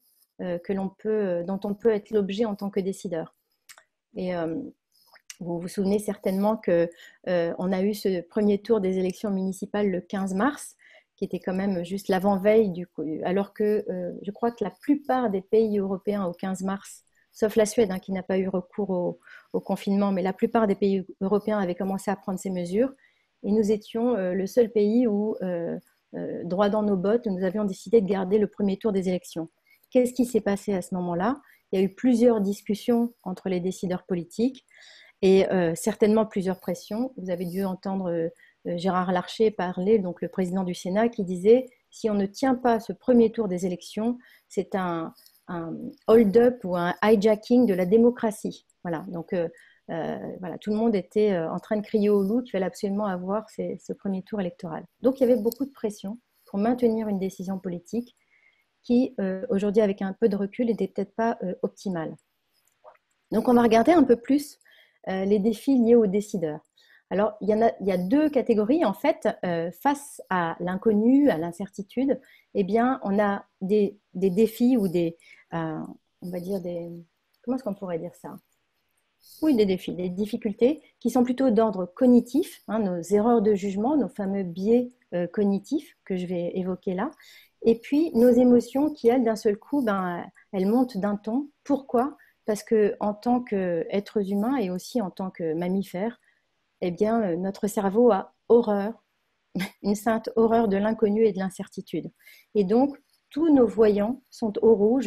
dont on peut être l'objet en tant que décideur. Et vous vous souvenez certainement qu'on a eu ce premier tour des élections municipales le 15 mars, qui était quand même juste l'avant-veille, alors que je crois que la plupart des pays européens au 15 mars, sauf la Suède qui n'a pas eu recours au confinement, mais la plupart des pays européens avaient commencé à prendre ces mesures. Et nous étions le seul pays où, droit dans nos bottes, nous avions décidé de garder le premier tour des élections. Qu'est-ce qui s'est passé à ce moment-là? Il y a eu plusieurs discussions entre les décideurs politiques et certainement plusieurs pressions. Vous avez dû entendre Gérard Larcher parler, donc le président du Sénat, qui disait « si on ne tient pas ce premier tour des élections, c'est un hold-up ou un hijacking de la démocratie ». Voilà, donc voilà, tout le monde était en train de crier au loup qu'il fallait absolument avoir ce premier tour électoral. Donc il y avait beaucoup de pression pour maintenir une décision politique qui, aujourd'hui, avec un peu de recul, n'était peut-être pas optimale. Donc on va regarder un peu plus les défis liés aux décideurs. Alors, il y a deux catégories, en fait, face à l'inconnu, à l'incertitude, eh bien, on a des défis ou on va dire comment est-ce qu'on pourrait dire ça? Oui, des défis, des difficultés qui sont plutôt d'ordre cognitif, nos erreurs de jugement, nos fameux biais cognitifs que je vais évoquer là, et puis nos émotions qui, elles, d'un seul coup, elles montent d'un ton. Pourquoi? Parce qu'en tant qu'êtres humains et aussi en tant que mammifères, eh bien, notre cerveau a horreur, une sainte horreur de l'inconnu et de l'incertitude. Et donc, tous nos voyants sont au rouge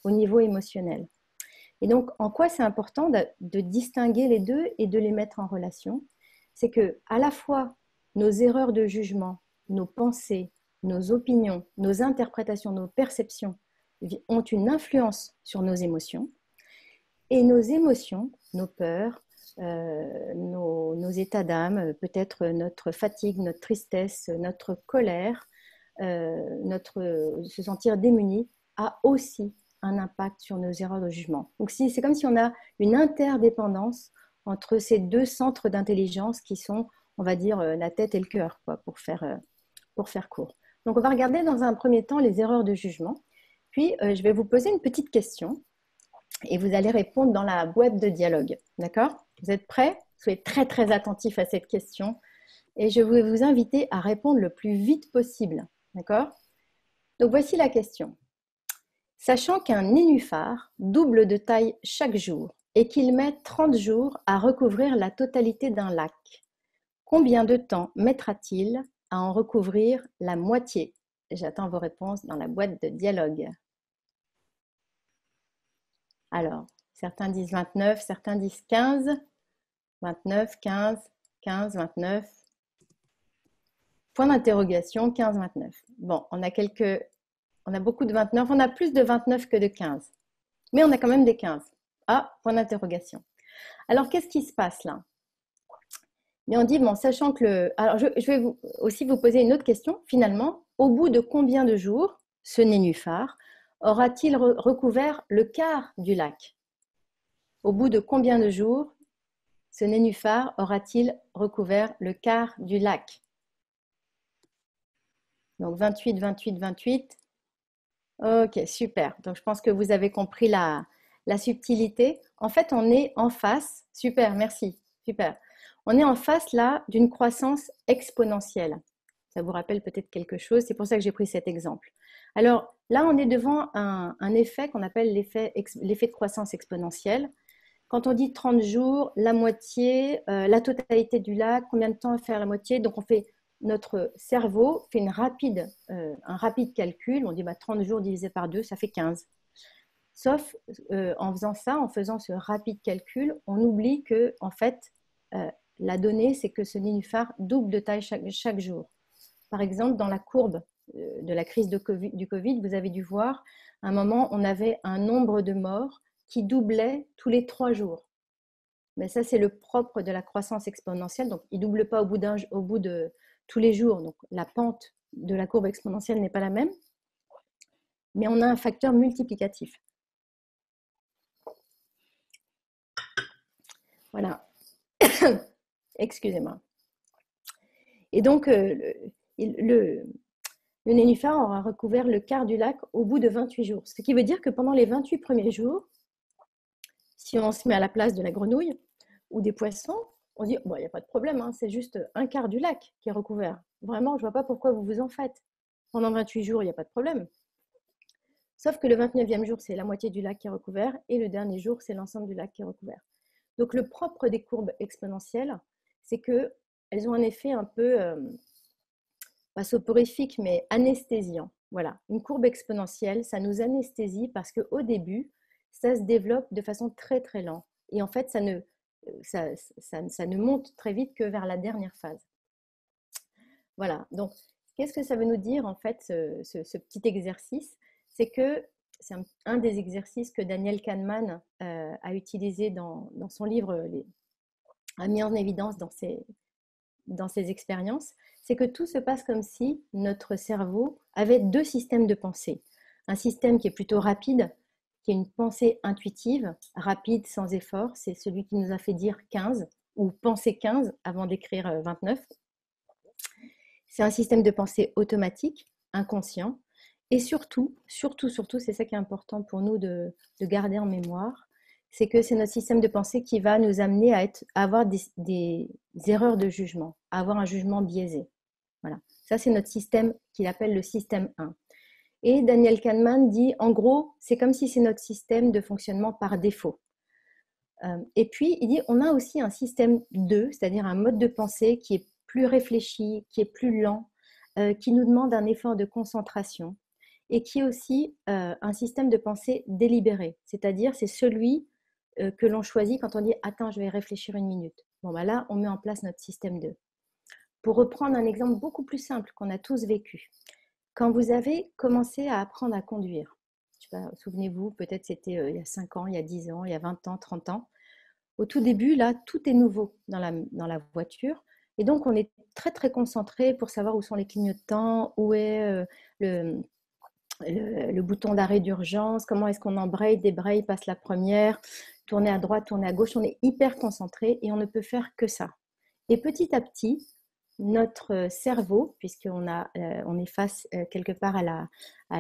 au niveau émotionnel. Et donc, en quoi c'est important de distinguer les deux et de les mettre en relation? C'est que à la fois nos erreurs de jugement, nos pensées, nos opinions, nos interprétations, nos perceptions ont une influence sur nos émotions. Et nos émotions, nos peurs, nos états d'âme, peut-être notre fatigue, notre tristesse, notre colère, notre se sentir démuni, a aussi un impact sur nos erreurs de jugement. Donc c'est comme si on a une interdépendance entre ces deux centres d'intelligence qui sont, on va dire, la tête et le cœur, quoi, pour faire court. Donc on va regarder dans un premier temps les erreurs de jugement. Puis je vais vous poser une petite question et vous allez répondre dans la boîte de dialogue. D'accord? Vous êtes prêts? Soyez très très attentifs à cette question et je vais vous inviter à répondre le plus vite possible. D'accord? Donc voici la question. Sachant qu'un nénuphar double de taille chaque jour et qu'il met 30 jours à recouvrir la totalité d'un lac, combien de temps mettra-t-il à en recouvrir la moitié? J'attends vos réponses dans la boîte de dialogue. Alors, certains disent 29, certains disent 15, 29, 15, 15, 29. Point d'interrogation, 15, 29. Bon, on a beaucoup de 29, on a plus de 29 que de 15. Mais on a quand même des 15. Ah, point d'interrogation. Alors, qu'est-ce qui se passe là? Mais on dit, bon, sachant que Alors, je vais aussi vous poser une autre question. Finalement, au bout de combien de jours ce nénuphar aura-t-il recouvert le quart du lac? Au bout de combien de jours ce nénuphar aura-t-il recouvert le quart du lac? Donc 28, 28, 28. Ok, super. Donc je pense que vous avez compris la subtilité. En fait, on est en face. Super, merci. Super. On est en face là d'une croissance exponentielle. Ça vous rappelle peut-être quelque chose. C'est pour ça que j'ai pris cet exemple. Alors là, on est devant un effet qu'on appelle l'effet de croissance exponentielle. Quand on dit 30 jours, la moitié, la totalité du lac, combien de temps à faire la moitié? Donc, notre cerveau fait un rapide calcul. On dit 30 jours divisé par 2, ça fait 15. Sauf en faisant ça, en faisant ce rapide calcul, on oublie que, en fait, la donnée, c'est que ce nénuphar double de taille chaque jour. Par exemple, dans la courbe de la crise du Covid, vous avez dû voir, à un moment, on avait un nombre de morts qui doublait tous les 3 jours. Mais ça, c'est le propre de la croissance exponentielle. Donc, il ne double pas au bout de tous les jours. Donc, la pente de la courbe exponentielle n'est pas la même. Mais on a un facteur multiplicatif. Voilà. Excusez-moi. Et donc, le nénuphar aura recouvert le quart du lac au bout de 28 jours. Ce qui veut dire que pendant les 28 premiers jours, si on se met à la place de la grenouille ou des poissons, on dit, bon, il n'y a pas de problème, hein, c'est juste un quart du lac qui est recouvert. Vraiment, je ne vois pas pourquoi vous vous en faites. Pendant 28 jours, il n'y a pas de problème. Sauf que le 29e jour, c'est la moitié du lac qui est recouvert et le dernier jour, c'est l'ensemble du lac qui est recouvert. Donc, le propre des courbes exponentielles, c'est qu'elles ont un effet un peu, pas soporifique, mais anesthésiant. Voilà, une courbe exponentielle, ça nous anesthésie parce qu'au début, ça se développe de façon très très lente. Et en fait, ça ne monte très vite que vers la dernière phase. Voilà, donc qu'est-ce que ça veut nous dire en fait ce petit exercice? C'est que c'est un des exercices que Daniel Kahneman a utilisé dans son livre, a mis en évidence dans ses expériences, c'est que tout se passe comme si notre cerveau avait 2 systèmes de pensée. Un système qui est plutôt rapide, qui est une pensée intuitive, rapide, sans effort, c'est celui qui nous a fait dire 15 ou penser 15 avant d'écrire 29. C'est un système de pensée automatique, inconscient, et surtout, c'est ça qui est important pour nous de garder en mémoire, c'est que c'est notre système de pensée qui va nous amener à avoir des erreurs de jugement, à avoir un jugement biaisé. Voilà. Ça, c'est notre système qu'il appelle le système 1. Et Daniel Kahneman dit, en gros, c'est comme si c'est notre système de fonctionnement par défaut. Et puis, il dit, on a aussi un système 2, c'est-à-dire un mode de pensée qui est plus réfléchi, qui est plus lent, qui nous demande un effort de concentration. et qui est aussi un système de pensée délibéré, c'est-à-dire c'est celui que l'on choisit quand on dit « Attends, je vais réfléchir une minute ». Bon, ben là, on met en place notre système 2. Pour reprendre un exemple beaucoup plus simple qu'on a tous vécu, quand vous avez commencé à apprendre à conduire, je sais pas, souvenez-vous, peut-être c'était il y a 5 ans, il y a 10 ans, il y a 20 ans, 30 ans, au tout début, là, tout est nouveau dans la voiture. Et donc, on est très, très concentré pour savoir où sont les clignotants, où est le bouton d'arrêt d'urgence, comment est-ce qu'on embraye, débraye, passe la première, tourner à droite, tourner à gauche. On est hyper concentré et on ne peut faire que ça. Et petit à petit, notre cerveau, puisqu'on est face quelque part à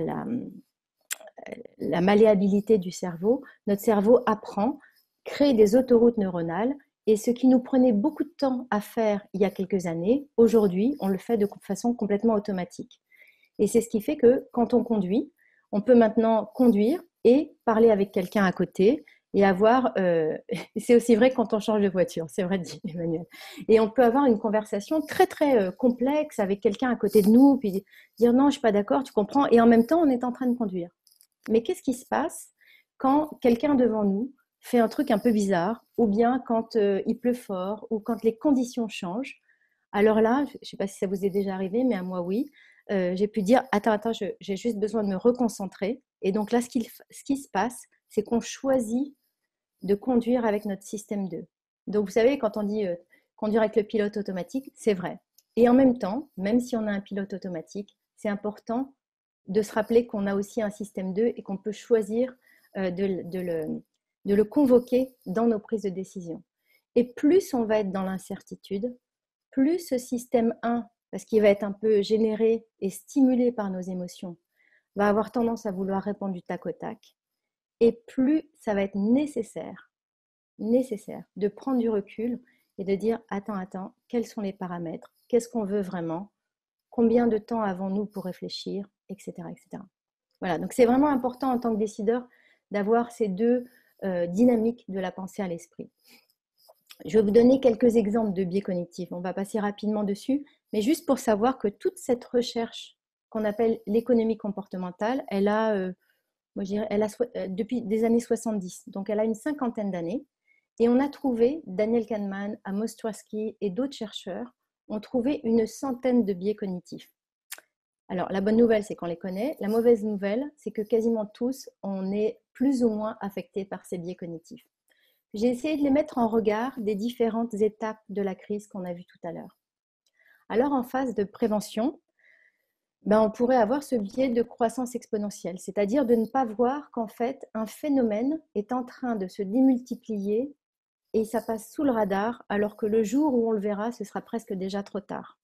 la malléabilité du cerveau, notre cerveau apprend, crée des autoroutes neuronales, et ce qui nous prenait beaucoup de temps à faire il y a quelques années, aujourd'hui, on le fait de façon complètement automatique. Et c'est ce qui fait que quand on conduit, on peut maintenant conduire et parler avec quelqu'un à côté et avoir... c'est aussi vrai quand on change de voiture, c'est vrai, dit Emmanuel. Et on peut avoir une conversation très, très complexe avec quelqu'un à côté de nous, puis dire non, je ne suis pas d'accord, tu comprends, et en même temps, on est en train de conduire. Mais qu'est-ce qui se passe quand quelqu'un devant nous fait un truc un peu bizarre, ou bien quand il pleut fort, ou quand les conditions changent? Alors là, je ne sais pas si ça vous est déjà arrivé, mais à moi, oui. J'ai pu dire, attends, j'ai juste besoin de me reconcentrer. Et donc là, ce qui se passe, c'est qu'on choisit de conduire avec notre système 2. Donc, vous savez, quand on dit conduire avec le pilote automatique, c'est vrai. Et en même temps, même si on a un pilote automatique, c'est important de se rappeler qu'on a aussi un système 2 et qu'on peut choisir de le convoquer dans nos prises de décision. Et plus on va être dans l'incertitude, plus ce système 1, parce qu'il va être un peu généré et stimulé par nos émotions, va avoir tendance à vouloir répondre du tac au tac. Et plus ça va être nécessaire de prendre du recul et de dire attends, quels sont les paramètres, qu'est-ce qu'on veut vraiment, combien de temps avons-nous pour réfléchir, etc., etc. Voilà, donc c'est vraiment important en tant que décideur d'avoir ces deux dynamiques de la pensée à l'esprit. Je vais vous donner quelques exemples de biais cognitifs. On va passer rapidement dessus, mais juste pour savoir que toute cette recherche qu'on appelle l'économie comportementale, elle a depuis des années 70, donc elle a une cinquantaine d'années. Et on a trouvé, Daniel Kahneman, Amos Tversky et d'autres chercheurs ont trouvé une centaine de biais cognitifs. Alors, la bonne nouvelle, c'est qu'on les connaît. La mauvaise nouvelle, c'est que quasiment tous, on est plus ou moins affectés par ces biais cognitifs. J'ai essayé de les mettre en regard des différentes étapes de la crise qu'on a vues tout à l'heure. Alors, en phase de prévention, on pourrait avoir ce biais de croissance exponentielle, c'est-à-dire de ne pas voir qu'en fait, un phénomène est en train de se démultiplier et ça passe sous le radar, alors que le jour où on le verra, ce sera presque déjà trop tard.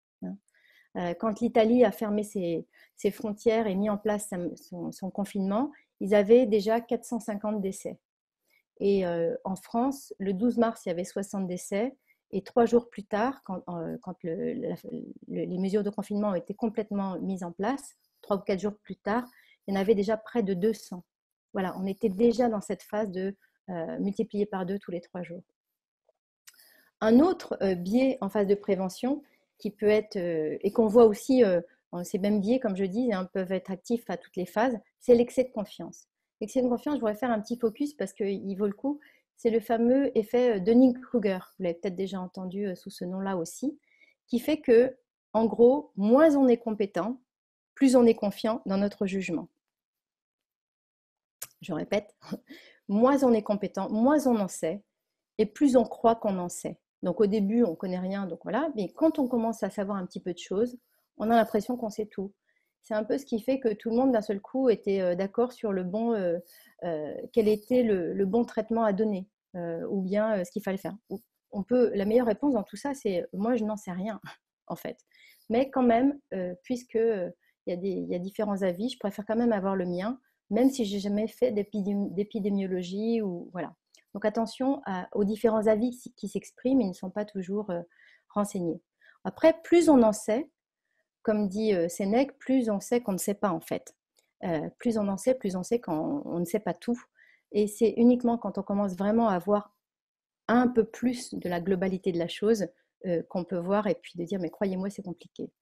Quand l'Italie a fermé ses frontières et mis en place son confinement, ils avaient déjà 450 décès. Et en France, le 12 mars, il y avait 60 décès. Et 3 jours plus tard, quand les mesures de confinement ont été complètement mises en place, 3 ou 4 jours plus tard, il y en avait déjà près de 200. Voilà, on était déjà dans cette phase de multiplier par 2 tous les 3 jours. Un autre biais en phase de prévention qui peut être, et qu'on voit aussi, ces mêmes biais, comme je dis, peuvent être actifs à toutes les phases, c'est l'excès de confiance. L'excès de confiance, je voudrais faire un petit focus parce qu'il vaut le coup. C'est le fameux effet Dunning-Kruger, vous l'avez peut-être déjà entendu sous ce nom-là aussi, qui fait que, en gros, moins on est compétent, plus on est confiant dans notre jugement. Je répète, moins on est compétent, moins on en sait, et plus on croit qu'on en sait. Donc au début, on ne connaît rien, donc voilà, mais quand on commence à savoir un petit peu de choses, on a l'impression qu'on sait tout. C'est un peu ce qui fait que tout le monde d'un seul coup était d'accord sur quel était le bon traitement à donner, ou bien ce qu'il fallait faire. La meilleure réponse dans tout ça, c'est moi je n'en sais rien en fait. Mais quand même, puisque il y a différents avis, je préfère quand même avoir le mien, même si j'ai jamais fait d'épidémiologie ou voilà. Donc attention aux différents avis qui s'expriment, ils ne sont pas toujours renseignés. Après, plus on en sait, comme dit Sénèque, plus on sait qu'on ne sait pas en fait. Plus on en sait, plus on sait qu'on ne sait pas tout. Et c'est uniquement quand on commence vraiment à voir un peu plus de la globalité de la chose qu'on peut voir et puis de dire mais croyez-moi c'est compliqué.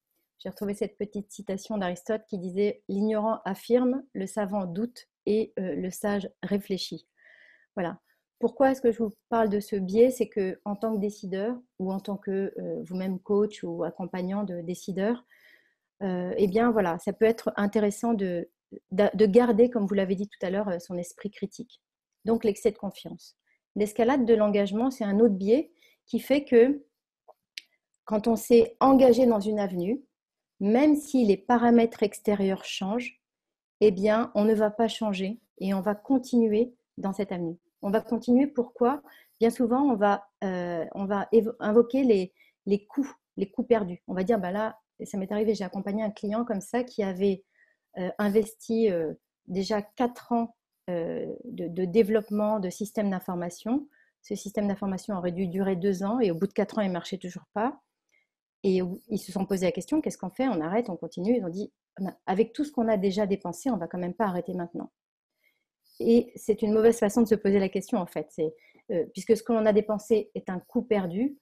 j'ai retrouvé cette petite citation d'Aristote qui disait « L'ignorant affirme, le savant doute et le sage réfléchit ». Voilà. Pourquoi est-ce que je vous parle de ce biais? C'est qu'en tant que décideur ou en tant que vous-même coach ou accompagnant de décideurs, eh bien voilà, ça peut être intéressant de garder, comme vous l'avez dit tout à l'heure, son esprit critique. Donc l'excès de confiance. L'escalade de l'engagement, c'est un autre biais qui fait que quand on s'est engagé dans une avenue, même si les paramètres extérieurs changent, eh bien, on ne va pas changer et on va continuer dans cette avenue. On va continuer, pourquoi? Bien souvent, on va invoquer les coûts perdus. On va dire, bah là, ça m'est arrivé, j'ai accompagné un client comme ça qui avait investi déjà 4 ans de développement de système d'information. Ce système d'information aurait dû durer 2 ans et au bout de 4 ans, il ne marchait toujours pas. Et ils se sont posé la question, qu'est-ce qu'on fait? On arrête, on continue? Ils ont dit, avec tout ce qu'on a déjà dépensé, on ne va quand même pas arrêter maintenant. Et c'est une mauvaise façon de se poser la question, en fait. Puisque ce que l'on a dépensé est un coût perdu,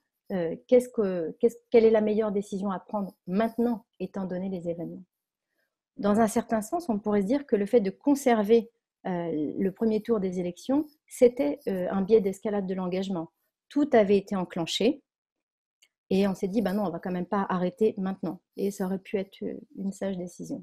quelle est la meilleure décision à prendre maintenant, étant donné les événements? Dans un certain sens, on pourrait se dire que le fait de conserver le premier tour des élections, c'était un biais d'escalade de l'engagement. Tout avait été enclenché. Et on s'est dit, ben non, on ne va quand même pas arrêter maintenant. Et ça aurait pu être une sage décision.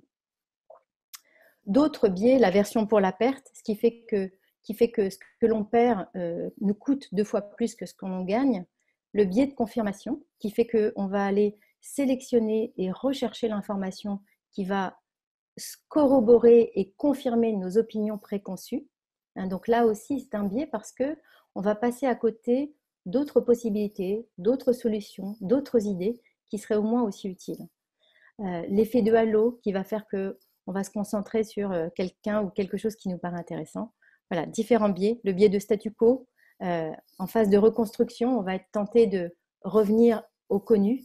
D'autres biais, l'aversion pour la perte, ce qui fait que ce que l'on perd nous coûte 2 fois plus que ce qu'on gagne. Le biais de confirmation, qui fait qu'on va aller sélectionner et rechercher l'information qui va corroborer et confirmer nos opinions préconçues. Donc là aussi, c'est un biais parce qu'on va passer à côté d'autres possibilités, d'autres solutions, d'autres idées qui seraient au moins aussi utiles. L'effet de halo qui va faire qu'on va se concentrer sur quelqu'un ou quelque chose qui nous paraît intéressant. Voilà, différents biais. Le biais de statu quo, en phase de reconstruction, on va être tenté de revenir au connu.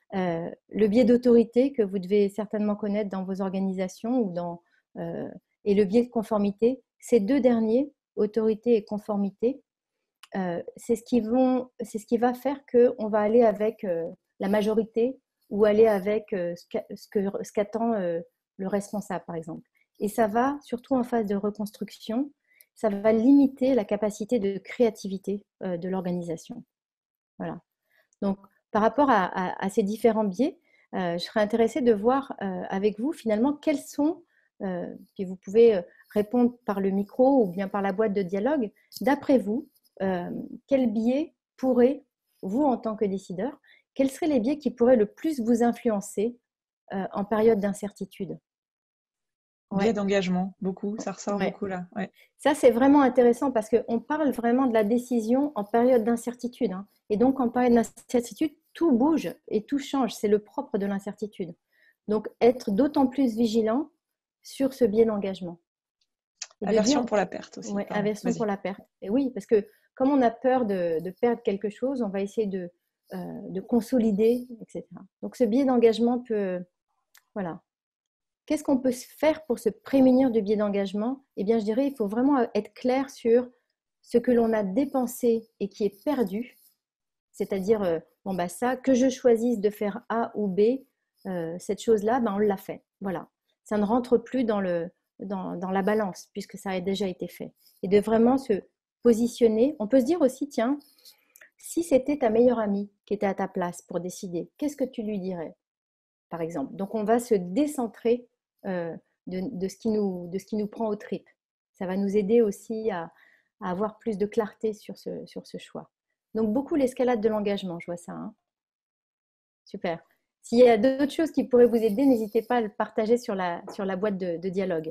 Le biais d'autorité que vous devez certainement connaître dans vos organisations et le biais de conformité. Ces 2 derniers, autorité et conformité, c'est ce qui va faire qu'on va aller avec la majorité ou aller avec ce qu'attend le responsable, par exemple. Et ça va, surtout en phase de reconstruction, ça va limiter la capacité de créativité de l'organisation. Voilà. Donc, par rapport à ces différents biais, je serais intéressée de voir avec vous, finalement, quels sont, puis vous pouvez répondre par le micro ou bien par la boîte de dialogue, d'après vous, quels biais pourraient, vous en tant que décideur, quels seraient les biais qui pourraient le plus vous influencer en période d'incertitude? Biais d'engagement, beaucoup, ça ressort Ouais. beaucoup là. Ouais. Ça, c'est vraiment intéressant parce qu'on parle vraiment de la décision en période d'incertitude. Hein. Et donc, en période d'incertitude, tout bouge et tout change. C'est le propre de l'incertitude. Donc, être d'autant plus vigilant sur ce biais d'engagement. Aversion pour la perte aussi. Oui, aversion pour la perte. Et oui, parce que comme on a peur de perdre quelque chose, on va essayer de consolider, etc. Donc, ce biais d'engagement peut... Voilà. Qu'est-ce qu'on peut faire pour se prémunir du biais d'engagement? Eh bien, je dirais, il faut vraiment être clair sur ce que l'on a dépensé et qui est perdu. C'est-à-dire, bon, bah, ça, que je choisisse de faire A ou B, cette chose-là, bah, on l'a fait. Voilà. Ça ne rentre plus dans la balance puisque ça a déjà été fait. Et de vraiment se positionner. On peut se dire aussi, tiens, si c'était ta meilleure amie qui était à ta place pour décider, qu'est-ce que tu lui dirais, par exemple? Donc, on va se décentrer de ce qui nous prend aux tripes. Ça va nous aider aussi à avoir plus de clarté sur ce choix. Donc, beaucoup l'escalade de l'engagement, je vois ça. Hein. Super. S'il y a d'autres choses qui pourraient vous aider, n'hésitez pas à le partager sur la boîte de dialogue.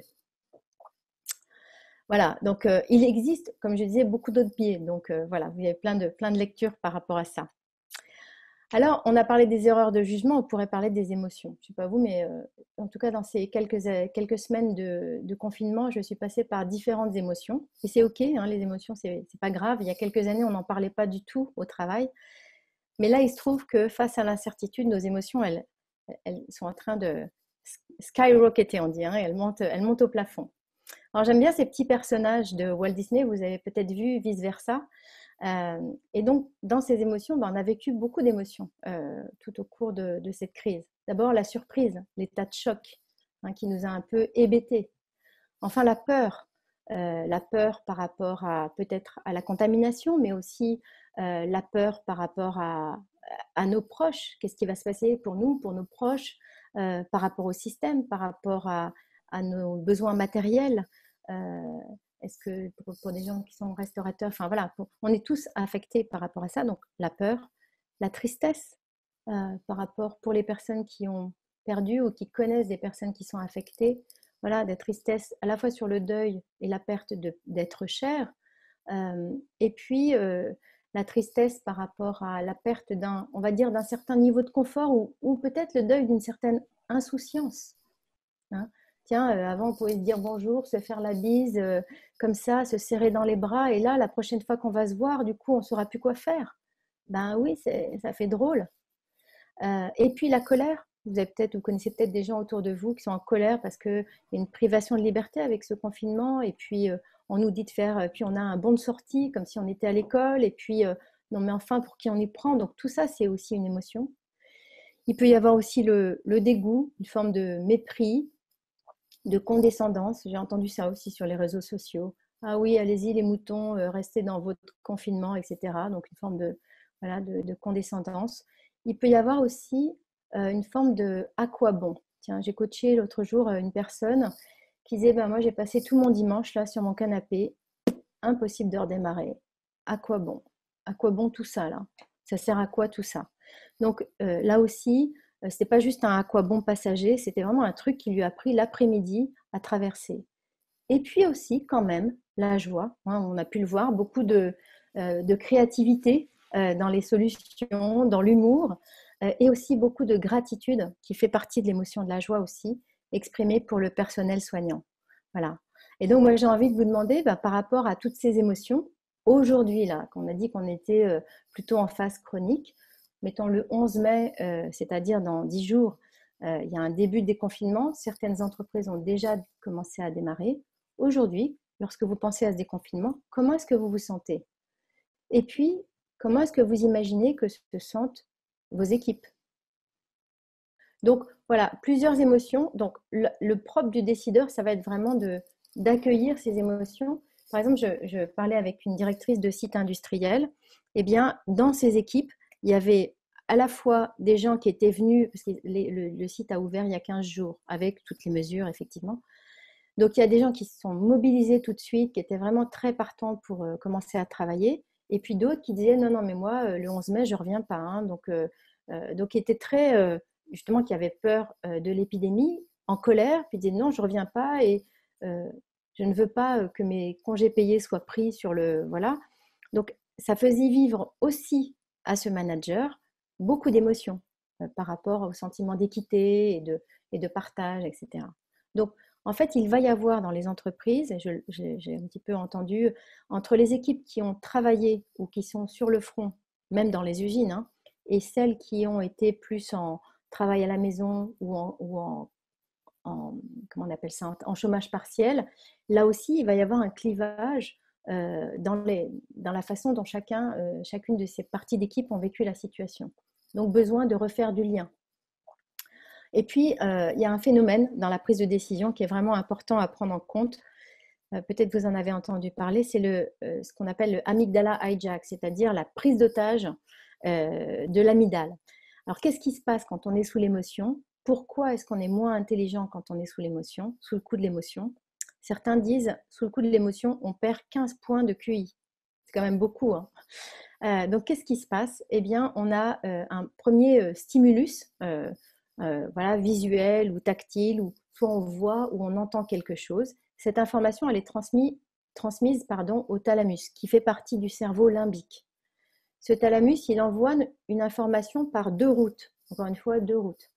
Voilà, donc il existe, comme je disais, beaucoup d'autres biais. Donc voilà, vous avez plein de lectures par rapport à ça. Alors, on a parlé des erreurs de jugement, on pourrait parler des émotions. Je ne sais pas vous, mais en tout cas, dans ces quelques semaines de confinement, je suis passée par différentes émotions. Et c'est OK, hein, les émotions, c'est pas grave. Il y a quelques années, on n'en parlait pas du tout au travail. Mais là, il se trouve que face à l'incertitude, nos émotions, elles sont en train de skyrocketer, on dit. Hein, elles montent au plafond. Alors, j'aime bien ces petits personnages de Walt Disney, vous avez peut-être vu vice-versa. Et donc, dans ces émotions, on a vécu beaucoup d'émotions tout au cours de cette crise. D'abord, la surprise, l'état de choc qui nous a un peu hébétés. Enfin, la peur par rapport à peut-être à la contamination, mais aussi la peur par rapport à nos proches. Qu'est-ce qui va se passer pour nous, pour nos proches, par rapport au système, par rapport à nos besoins matériels. Est-ce que pour des gens qui sont restaurateurs, enfin voilà, on est tous affectés par rapport à ça. Donc la peur, la tristesse par rapport pour les personnes qui ont perdu ou qui connaissent des personnes qui sont affectées. Voilà, de tristesse à la fois sur le deuil et la perte d'être cher. Et puis la tristesse par rapport à la perte on va dire, d'un certain niveau de confort ou peut-être le deuil d'une certaine insouciance. Tiens, avant, on pouvait se dire bonjour, se faire la bise, comme ça, se serrer dans les bras. Et là, la prochaine fois qu'on va se voir, du coup, on ne saura plus quoi faire. Ben oui, ça fait drôle. Et puis la colère. Vous connaissez peut-être des gens autour de vous qui sont en colère parce qu'il y a une privation de liberté avec ce confinement. Et puis, on nous dit de faire, puis on a un bon de sortie, comme si on était à l'école. Et puis, non, mais enfin, pour qui on y prend? Donc, tout ça, c'est aussi une émotion. Il peut y avoir aussi le dégoût, une forme de mépris, de condescendance. J'ai entendu ça aussi sur les réseaux sociaux. Ah oui, allez-y les moutons, restez dans votre confinement, etc. Donc une forme de condescendance. Il peut y avoir aussi une forme de à quoi bon. Tiens, j'ai coaché l'autre jour une personne qui disait moi j'ai passé tout mon dimanche là sur mon canapé, impossible de redémarrer. À quoi bon? À quoi bon tout ça là? Ça sert à quoi tout ça? Donc là aussi, c'était pas juste un à quoi bon passager, c'était vraiment un truc qui lui a pris l'après-midi à traverser. Et puis aussi, quand même, la joie. On a pu le voir, beaucoup de créativité dans les solutions, dans l'humour, et aussi beaucoup de gratitude qui fait partie de l'émotion de la joie aussi, exprimée pour le personnel soignant. Voilà. Et donc, moi, j'ai envie de vous demander, par rapport à toutes ces émotions, aujourd'hui, là, qu'on a dit qu'on était plutôt en phase chronique, mettons le 11 mai, c'est-à-dire dans 10 jours, il y a un début de déconfinement. Certaines entreprises ont déjà commencé à démarrer. Aujourd'hui, lorsque vous pensez à ce déconfinement, comment est-ce que vous vous sentez? Et puis, comment est-ce que vous imaginez que se sentent vos équipes? Donc, voilà, plusieurs émotions. Donc, le propre du décideur, ça va être vraiment d'accueillir ces émotions. Par exemple, je parlais avec une directrice de site industriel. Eh bien, dans ces équipes, il y avait à la fois des gens qui étaient venus, parce que le site a ouvert il y a 15 jours, avec toutes les mesures, effectivement. Donc, il y a des gens qui se sont mobilisés tout de suite, qui étaient vraiment très partants pour commencer à travailler. Et puis d'autres qui disaient, non, mais moi, le 11 mai, je ne reviens pas. Donc, qui étaient très, justement, qui avaient peur de l'épidémie, en colère, puis disaient, non, je ne reviens pas et je ne veux pas que mes congés payés soient pris sur le... Voilà. Donc, ça faisait vivre aussi à ce manager beaucoup d'émotions par rapport au sentiment d'équité et de partage, etc. Donc, en fait, il va y avoir dans les entreprises, et j'ai un petit peu entendu, entre les équipes qui ont travaillé ou qui sont sur le front, même dans les usines, et celles qui ont été plus en travail à la maison ou en comment on appelle ça, en chômage partiel, là aussi, il va y avoir un clivage dans la façon dont chacune de ces parties d'équipe ont vécu la situation. Donc, besoin de refaire du lien. Et puis, il y a un phénomène dans la prise de décision qui est vraiment important à prendre en compte. Peut-être vous en avez entendu parler, c'est ce qu'on appelle le amygdala hijack, c'est-à-dire la prise d'otage de l'amygdale. Alors, qu'est-ce qui se passe quand on est sous l'émotion? Pourquoi est-ce qu'on est moins intelligent quand on est sous l'émotion, sous le coup de l'émotion? Certains disent, sous le coup de l'émotion, on perd 15 points de QI. C'est quand même beaucoup. Donc, qu'est-ce qui se passe? Eh bien, on a un premier stimulus, voilà, visuel ou tactile, ou soit on voit ou on entend quelque chose. Cette information, elle est transmise au thalamus, qui fait partie du cerveau limbique. Ce thalamus, il envoie une information par 2 routes. Encore une fois, 2 routes.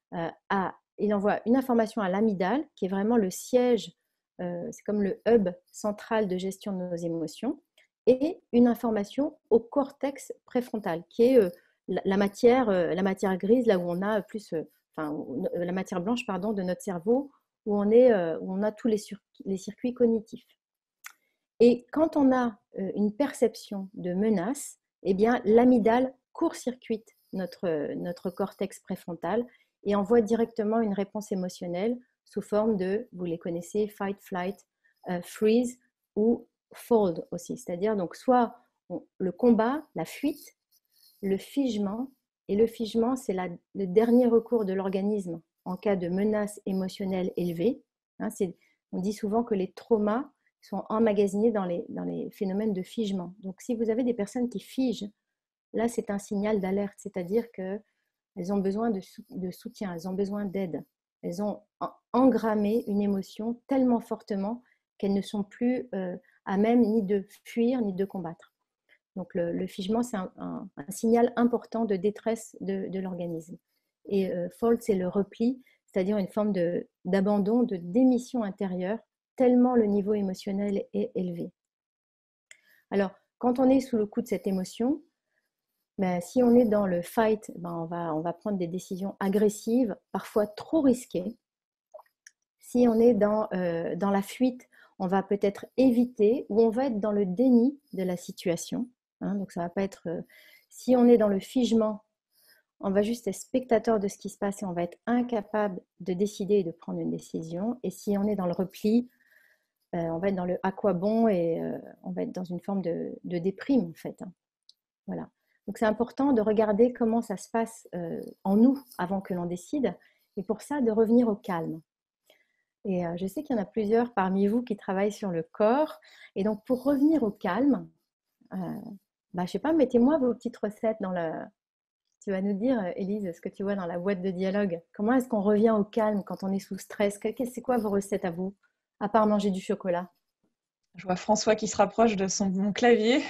Il envoie une information à l'amygdale, qui est vraiment le siège, c'est comme le hub central de gestion de nos émotions, et une information au cortex préfrontal, qui est la matière grise, là où on a plus, la matière blanche, pardon, de notre cerveau, où on a tous les circuits cognitifs. Et quand on a une perception de menace, eh bien, l'amygdale court-circuite notre cortex préfrontal et envoie directement une réponse émotionnelle sous forme de, vous les connaissez, fight, flight, freeze ou fold aussi. C'est-à-dire donc soit le combat, la fuite, le figement. Et le figement, c'est le dernier recours de l'organisme en cas de menace émotionnelle élevée. Hein, on dit souvent que les traumas sont emmagasinés dans les phénomènes de figement. Donc, si vous avez des personnes qui figent, là, c'est un signal d'alerte, c'est-à-dire qu'elles ont besoin de soutien, elles ont besoin d'aide. Elles ont engrammé une émotion tellement fortement qu'elles ne sont plus à même ni de fuir ni de combattre. Donc, le figement, c'est un signal important de détresse de l'organisme. Et fold, c'est le repli, c'est-à-dire une forme d'abandon, de démission intérieure, tellement le niveau émotionnel est élevé. Alors, quand on est sous le coup de cette émotion, ben, si on est dans le fight, ben, on va prendre des décisions agressives, parfois trop risquées. Si on est dans la fuite, on va peut-être éviter ou on va être dans le déni de la situation. Hein, donc, ça va pas être... si on est dans le figement, on va juste être spectateur de ce qui se passe et on va être incapable de décider et de prendre une décision. Et si on est dans le repli, on va être dans le à quoi bon et on va être dans une forme de déprime en fait. Hein. Voilà. Donc c'est important de regarder comment ça se passe en nous avant que l'on décide et pour ça de revenir au calme. Et je sais qu'il y en a plusieurs parmi vous qui travaillent sur le corps. Et donc pour revenir au calme, je sais pas, mettez-moi vos petites recettes dans le... Tu vas nous dire, Élise, ce que tu vois dans la boîte de dialogue. Comment est-ce qu'on revient au calme quand on est sous stress? C'est quoi vos recettes à vous, à part manger du chocolat? Je vois François qui se rapproche de mon clavier.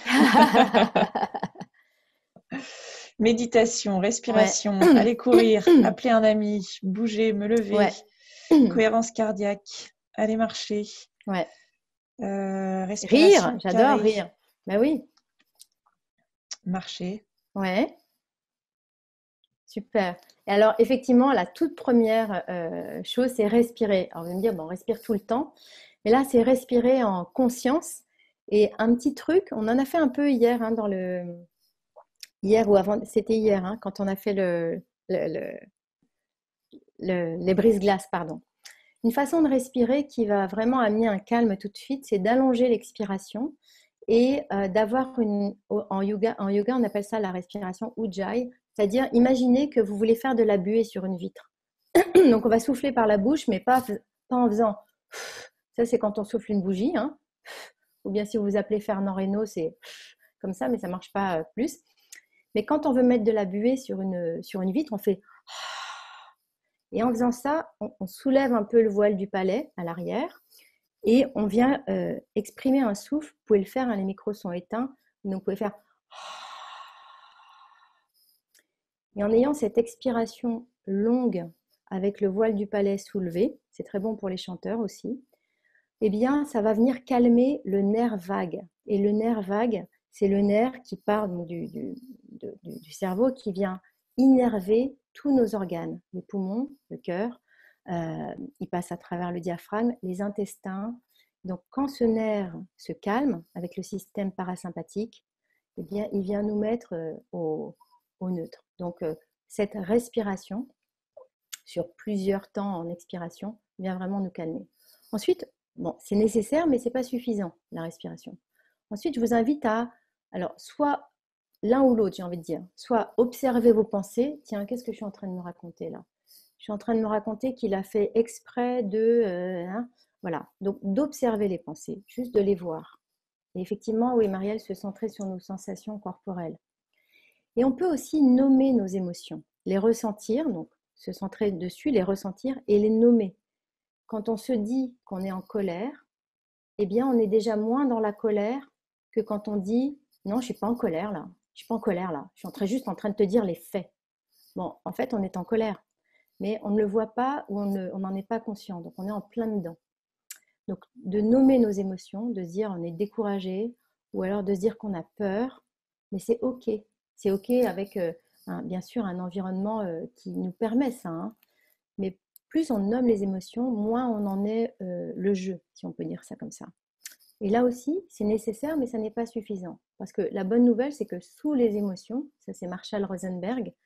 Méditation, respiration, Ouais. aller courir, appeler un ami, bouger, me lever, cohérence cardiaque, aller marcher, respiration. Rire, j'adore rire. Ben oui. Marcher. Ouais. Super. Et alors, effectivement, la toute première chose, c'est respirer. Alors, vous allez me dire, bon, on respire tout le temps. Mais là, c'est respirer en conscience. Et un petit truc, on en a fait un peu hier, hein, hier ou avant, c'était hier, hein, quand on a fait les brise-glaces, pardon. Une façon de respirer qui va vraiment amener un calme tout de suite, c'est d'allonger l'expiration et d'avoir en yoga, on appelle ça la respiration Ujjayi, c'est-à-dire imaginez que vous voulez faire de la buée sur une vitre. Donc on va souffler par la bouche, mais pas en faisant... Ça, c'est quand on souffle une bougie. Hein. Ou bien si vous vous appelez Fernand Reynaud, c'est comme ça, mais ça ne marche pas plus. Mais quand on veut mettre de la buée sur une vitre, on fait... Et en faisant ça, on soulève un peu le voile du palais à l'arrière et on vient exprimer un souffle. Vous pouvez le faire, hein, les micros sont éteints, donc vous pouvez faire... Et en ayant cette expiration longue avec le voile du palais soulevé, c'est très bon pour les chanteurs aussi, eh bien, ça va venir calmer le nerf vague. Et le nerf vague, c'est le nerf qui part du cerveau, qui vient innerver tous nos organes, les poumons, le cœur, il passe à travers le diaphragme, les intestins. Donc, quand ce nerf se calme avec le système parasympathique, eh bien, il vient nous mettre au neutre. Donc, cette respiration, sur plusieurs temps en expiration, vient vraiment nous calmer. Ensuite, bon, c'est nécessaire, mais ce n'est pas suffisant, la respiration. Ensuite, je vous invite à, alors, soit l'un ou l'autre, j'ai envie de dire, soit observer vos pensées. Tiens, qu'est-ce que je suis en train de me raconter là? Je suis en train de me raconter qu'il a fait exprès de... voilà, donc d'observer les pensées, juste de les voir. Et effectivement, oui, Marielle, se centrer sur nos sensations corporelles. Et on peut aussi nommer nos émotions, les ressentir, donc se centrer dessus, les ressentir et les nommer. Quand on se dit qu'on est en colère, eh bien, on est déjà moins dans la colère que quand on dit « Non, je ne suis pas en colère là, je ne suis pas en colère là, je suis juste en train de te dire les faits. » Bon, en fait, on est en colère, mais on ne le voit pas ou on n'en est pas conscient, donc on est en plein dedans. Donc, de nommer nos émotions, de se dire on est découragé ou alors de se dire qu'on a peur, mais c'est OK. C'est OK avec, bien sûr, un environnement qui nous permet ça, hein, mais plus on nomme les émotions, moins on en est le jeu, si on peut dire ça comme ça. Et là aussi, c'est nécessaire, mais ça n'est pas suffisant. Parce que la bonne nouvelle, c'est que sous les émotions, ça c'est Marshall Rosenberg,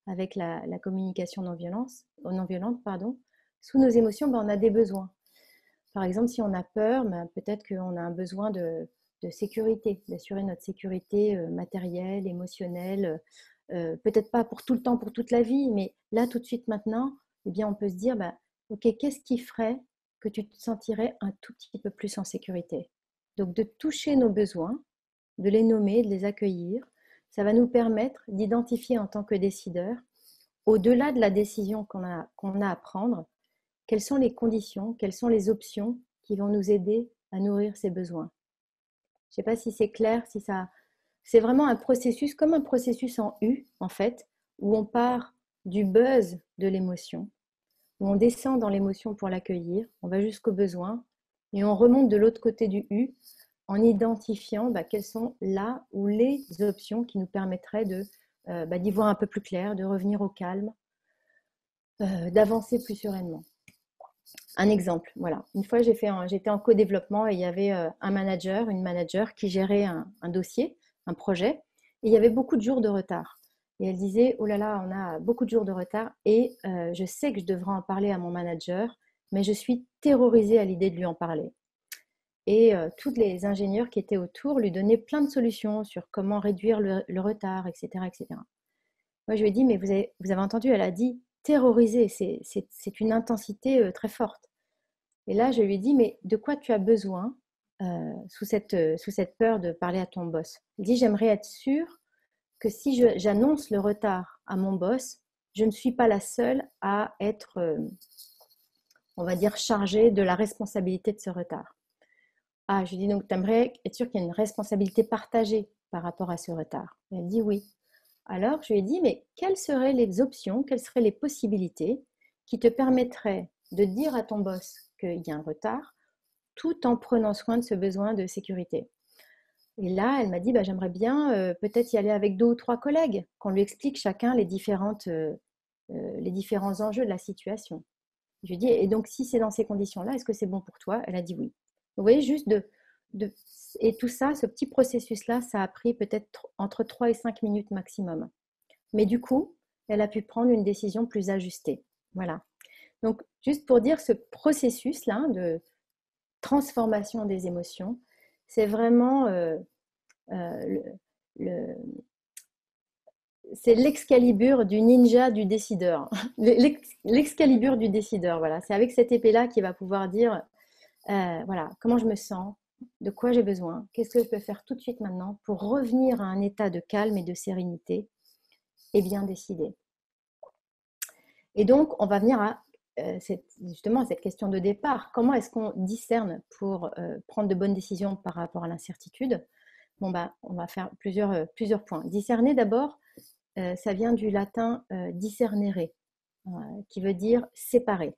avec la communication non violente, pardon. Sous nos émotions, on a des besoins. Par exemple, si on a peur, peut-être qu'on a un besoin de sécurité, d'assurer notre sécurité matérielle, émotionnelle, peut-être pas pour tout le temps, pour toute la vie, mais là, tout de suite, maintenant, eh bien, on peut se dire, ok, qu'est-ce qui ferait que tu te sentirais un tout petit peu plus en sécurité? Donc, de toucher nos besoins, de les nommer, de les accueillir, ça va nous permettre d'identifier en tant que décideur, au-delà de la décision qu'on a à prendre, quelles sont les conditions, quelles sont les options qui vont nous aider à nourrir ces besoins. Je ne sais pas si c'est clair, si ça... C'est vraiment un processus, comme un processus en U, en fait, où on part du buzz de l'émotion, où on descend dans l'émotion pour l'accueillir, on va jusqu'au besoin, et on remonte de l'autre côté du U en identifiant quelles sont là ou les options qui nous permettraient d'y voir un peu plus clair, de revenir au calme, d'avancer plus sereinement. Un exemple, voilà. Une fois, j'étais en co-développement et il y avait une manager qui gérait un dossier, un projet, et il y avait beaucoup de jours de retard. Et elle disait, oh là là, on a beaucoup de jours de retard et je sais que je devrais en parler à mon manager, mais je suis terrorisée à l'idée de lui en parler. Et tous les ingénieurs qui étaient autour lui donnaient plein de solutions sur comment réduire le retard, etc., etc. Moi, je lui ai dit, mais vous avez entendu, elle a dit terroriser, c'est une intensité très forte. Et là, je lui ai dit, mais de quoi tu as besoin sous cette peur de parler à ton boss? Elle dit, j'aimerais être sûre que si j'annonce le retard à mon boss, je ne suis pas la seule à être, on va dire, chargée de la responsabilité de ce retard. Ah, je lui ai dit, donc tu aimerais être sûre qu'il y a une responsabilité partagée par rapport à ce retard? Et elle dit oui. Alors, je lui ai dit, mais quelles seraient les options, quelles seraient les possibilités qui te permettraient de dire à ton boss qu'il y a un retard, tout en prenant soin de ce besoin de sécurité? Et là, elle m'a dit, j'aimerais bien peut-être y aller avec 2 ou 3 collègues, qu'on lui explique chacun les différents enjeux de la situation. Je lui ai dit, et donc si c'est dans ces conditions-là, est-ce que c'est bon pour toi? Elle a dit oui. Vous voyez, juste et tout ça, ce petit processus-là, ça a pris peut-être entre 3 et 5 minutes maximum. Mais du coup, elle a pu prendre une décision plus ajustée. Voilà. Donc, juste pour dire, ce processus-là de transformation des émotions, c'est vraiment c'est l'excalibur du ninja du décideur. L'excalibur du décideur, voilà. C'est avec cette épée-là qu'il va pouvoir dire, voilà, comment je me sens, de quoi j'ai besoin, qu'est-ce que je peux faire tout de suite maintenant pour revenir à un état de calme et de sérénité et bien décider. Et donc, on va venir à justement cette question de départ. Comment est-ce qu'on discerne pour prendre de bonnes décisions par rapport à l'incertitude? On va faire plusieurs points. Discerner d'abord, ça vient du latin discernere, qui veut dire séparer.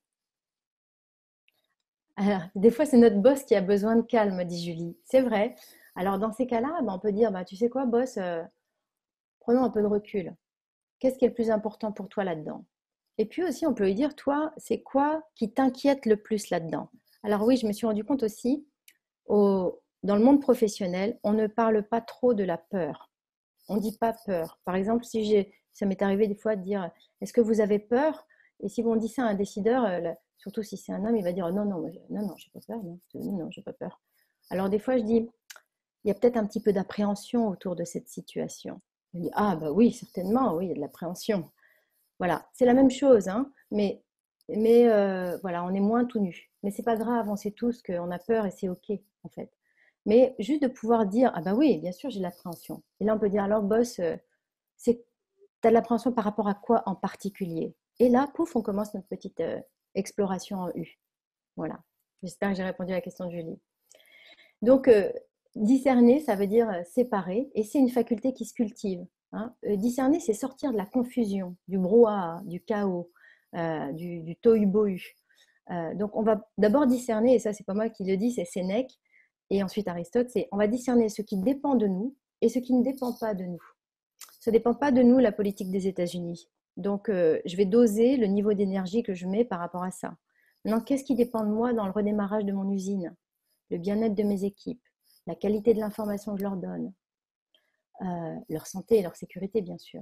Alors, des fois, c'est notre boss qui a besoin de calme, dit Julie. C'est vrai. Alors, dans ces cas-là, on peut dire, tu sais quoi, boss, prenons un peu de recul. Qu'est-ce qui est le plus important pour toi là-dedans? Et puis aussi, on peut lui dire, toi, c'est quoi qui t'inquiète le plus là-dedans? Alors oui, je me suis rendu compte aussi, dans le monde professionnel, on ne parle pas trop de la peur. On ne dit pas peur. Par exemple, ça m'est arrivé des fois de dire, est-ce que vous avez peur? Et si on dit ça à un décideur, surtout si c'est un homme, il va dire, non, j'ai pas peur, non, j'ai pas peur. Alors des fois, je dis, il y a peut-être un petit peu d'appréhension autour de cette situation. Il dit, oui, certainement, oui, il y a de l'appréhension. Voilà, c'est la même chose, hein, mais voilà, on est moins tout nu. Mais c'est pas grave, on sait tous qu'on a peur et c'est OK, en fait. Mais juste de pouvoir dire, oui, bien sûr, j'ai de l'appréhension. Et là, on peut dire, alors, boss, tu as de l'appréhension par rapport à quoi en particulier? Et là, pouf, on commence notre petite exploration en U. Voilà, j'espère que j'ai répondu à la question de Julie. Donc, discerner, ça veut dire séparer, et c'est une faculté qui se cultive. Discerner, c'est sortir de la confusion, du brouhaha, du chaos, du tohu-bohu. Donc, on va d'abord discerner, et ça, c'est pas moi qui le dis, c'est Sénèque, et ensuite Aristote, on va discerner ce qui dépend de nous et ce qui ne dépend pas de nous. Ça ne dépend pas de nous, la politique des États-Unis. Donc, je vais doser le niveau d'énergie que je mets par rapport à ça. Maintenant, qu'est-ce qui dépend de moi dans le redémarrage de mon usine? Le bien-être de mes équipes, la qualité de l'information que je leur donne, leur santé et leur sécurité, bien sûr.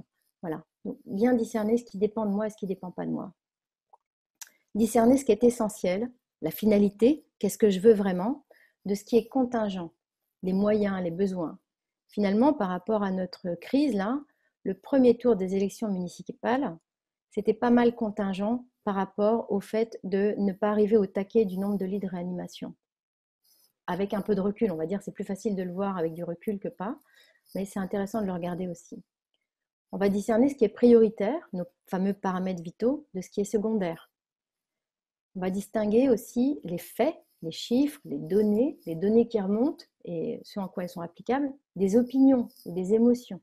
Voilà. Donc, bien discerner ce qui dépend de moi et ce qui ne dépend pas de moi. Discerner ce qui est essentiel, la finalité, qu'est-ce que je veux vraiment, de ce qui est contingent, les moyens, les besoins. Finalement, par rapport à notre crise, là, le premier tour des élections municipales, c'était pas mal contingent par rapport au fait de ne pas arriver au taquet du nombre de lits de réanimation. Avec un peu de recul, on va dire, c'est plus facile de le voir avec du recul que pas, mais c'est intéressant de le regarder aussi. On va discerner ce qui est prioritaire, nos fameux paramètres vitaux, de ce qui est secondaire. On va distinguer aussi les faits, les chiffres, les données qui remontent et ce en quoi elles sont applicables, des opinions ou des émotions.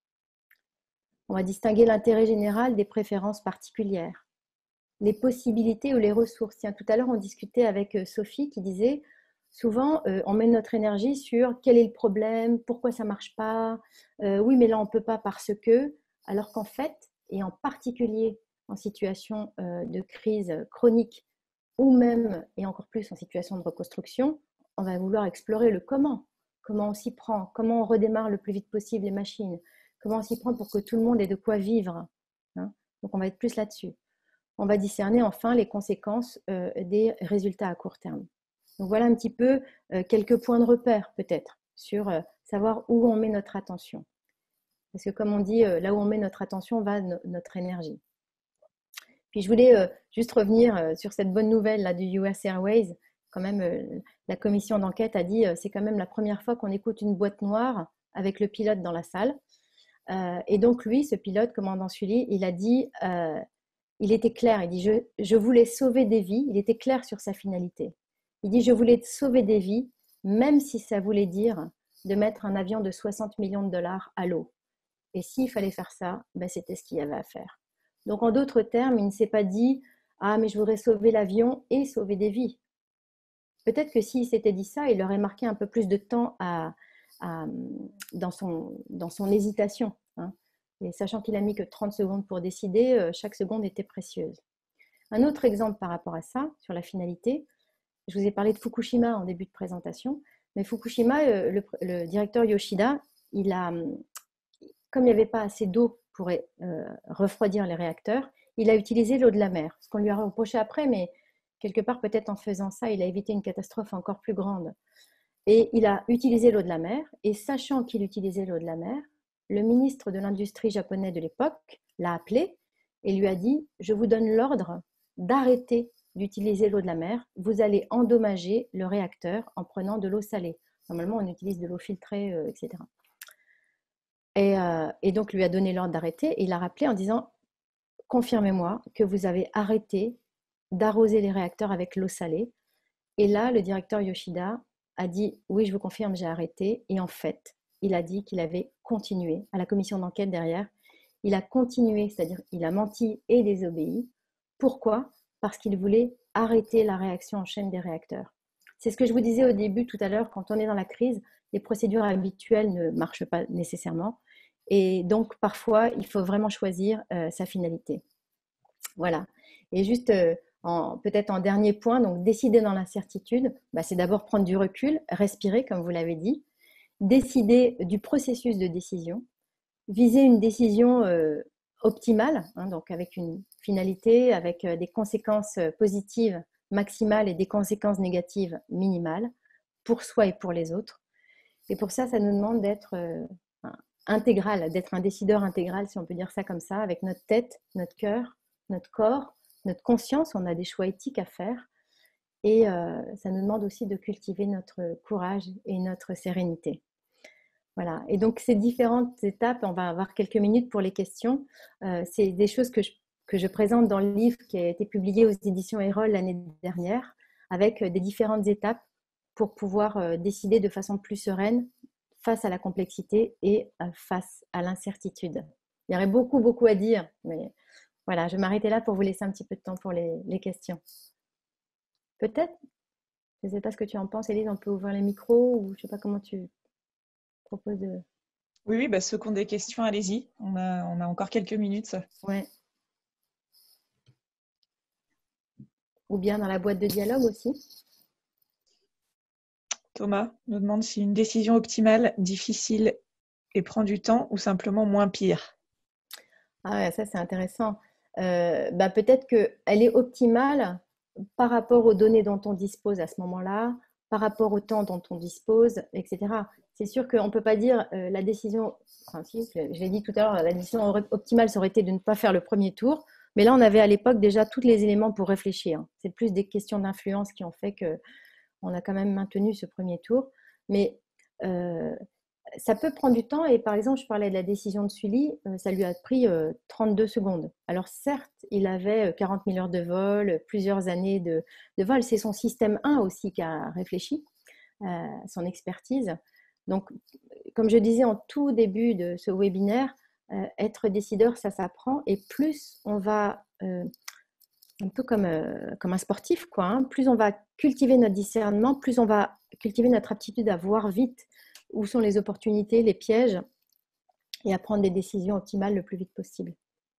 On va distinguer l'intérêt général des préférences particulières, les possibilités ou les ressources. Tiens, tout à l'heure, on discutait avec Sophie qui disait souvent, on met notre énergie sur quel est le problème, pourquoi ça ne marche pas, oui, mais là, on ne peut pas parce que, alors qu'en fait, et en particulier en situation de crise chronique, ou même, et encore plus en situation de reconstruction, on va vouloir explorer le comment. Comment on s'y prend, comment on redémarre le plus vite possible les machines, comment on s'y prend pour que tout le monde ait de quoi vivre. Hein. Donc on va être plus là-dessus. On va discerner enfin les conséquences des résultats à court terme. Donc voilà un petit peu quelques points de repère peut-être sur savoir où on met notre attention. Parce que comme on dit, là où on met notre attention va notre énergie. Puis je voulais juste revenir sur cette bonne nouvelle là, du US Airways. Quand même, la commission d'enquête a dit c'est quand même la première fois qu'on écoute une boîte noire avec le pilote dans la salle. Et donc lui, ce pilote, commandant Sully, il a dit, il était clair, il dit je voulais sauver des vies, il était clair sur sa finalité. Il dit je voulais sauver des vies, même si ça voulait dire de mettre un avion de 60 millions de dollars à l'eau. Et s'il fallait faire ça, ben, c'était ce qu'il y avait à faire. Donc, en d'autres termes, il ne s'est pas dit « Ah, mais je voudrais sauver l'avion et sauver des vies ». Peut-être que s'il s'était dit ça, il aurait marqué un peu plus de temps dans son hésitation. Hein. Et sachant qu'il a mis que 30 secondes pour décider, chaque seconde était précieuse. Un autre exemple par rapport à ça, sur la finalité, je vous ai parlé de Fukushima en début de présentation, mais Fukushima, le directeur Yoshida, comme il n'y avait pas assez d'eau pour refroidir les réacteurs, il a utilisé l'eau de la mer. Ce qu'on lui a reproché après, mais quelque part, peut-être en faisant ça, il a évité une catastrophe encore plus grande. Et il a utilisé l'eau de la mer, et sachant qu'il utilisait l'eau de la mer, le ministre de l'Industrie japonais de l'époque l'a appelé et lui a dit « Je vous donne l'ordre d'arrêter d'utiliser l'eau de la mer, vous allez endommager le réacteur en prenant de l'eau salée. Normalement, on utilise de l'eau filtrée, etc. » Et donc, lui a donné l'ordre d'arrêter et il l'a rappelé en disant « Confirmez-moi que vous avez arrêté d'arroser les réacteurs avec l'eau salée. » Et là, le directeur Yoshida a dit « Oui, je vous confirme, j'ai arrêté. » Et en fait, il a dit qu'il avait continué à la commission d'enquête derrière. Il a continué, c'est-à-dire il a menti et désobéi. Pourquoi ? Parce qu'il voulait arrêter la réaction en chaîne des réacteurs. C'est ce que je vous disais au début tout à l'heure, quand on est dans la crise, les procédures habituelles ne marchent pas nécessairement. Et donc, parfois, il faut vraiment choisir sa finalité. Voilà. Et juste, peut-être en dernier point, donc décider dans l'incertitude, c'est d'abord prendre du recul, respirer, comme vous l'avez dit, décider du processus de décision, viser une décision optimale, hein, donc avec une finalité, avec des conséquences positives maximales et des conséquences négatives minimales pour soi et pour les autres. Et pour ça, ça nous demande d'être intégral, d'être un décideur intégral, si on peut dire ça comme ça, avec notre tête, notre cœur, notre corps, notre conscience. On a des choix éthiques à faire. Et ça nous demande aussi de cultiver notre courage et notre sérénité. Voilà. Et donc, ces différentes étapes, on va avoir quelques minutes pour les questions. C'est des choses que je présente dans le livre qui a été publié aux éditions Erol l'année dernière, avec des différentes étapes pour pouvoir décider de façon plus sereine face à la complexité et face à l'incertitude. Il y aurait beaucoup, beaucoup à dire, mais voilà, je vais m'arrêter là pour vous laisser un petit peu de temps pour les questions. Peut-être, je ne sais pas ce que tu en penses, Élise, on peut ouvrir les micros ou je ne sais pas comment tu proposes de... Oui, ceux qui ont des questions, allez-y. On a encore quelques minutes. Ouais. Ou bien dans la boîte de dialogue aussi. Thomas me demande si une décision optimale, difficile et prend du temps ou simplement moins pire. Ah ouais, ça c'est intéressant. Peut-être qu'elle est optimale par rapport aux données dont on dispose à ce moment-là, par rapport au temps dont on dispose, etc. C'est sûr qu'on ne peut pas dire la décision, enfin si, je l'ai dit tout à l'heure, la décision optimale, ça aurait été de ne pas faire le premier tour. Mais là, on avait à l'époque déjà tous les éléments pour réfléchir. C'est plus des questions d'influence qui ont fait qu'on a quand même maintenu ce premier tour. Mais euh, ça peut prendre du temps. Et par exemple, je parlais de la décision de Sully, ça lui a pris 32 secondes. Alors certes, il avait 40 000 heures de vol, plusieurs années de vol. C'est son système 1 aussi qui a réfléchi, son expertise. Donc, comme je disais en tout début de ce webinaire, être décideur, ça s'apprend. Et plus on va, un peu comme un sportif, quoi, hein, plus on va cultiver notre discernement, plus on va cultiver notre aptitude à voir vite où sont les opportunités, les pièges, et à prendre des décisions optimales le plus vite possible.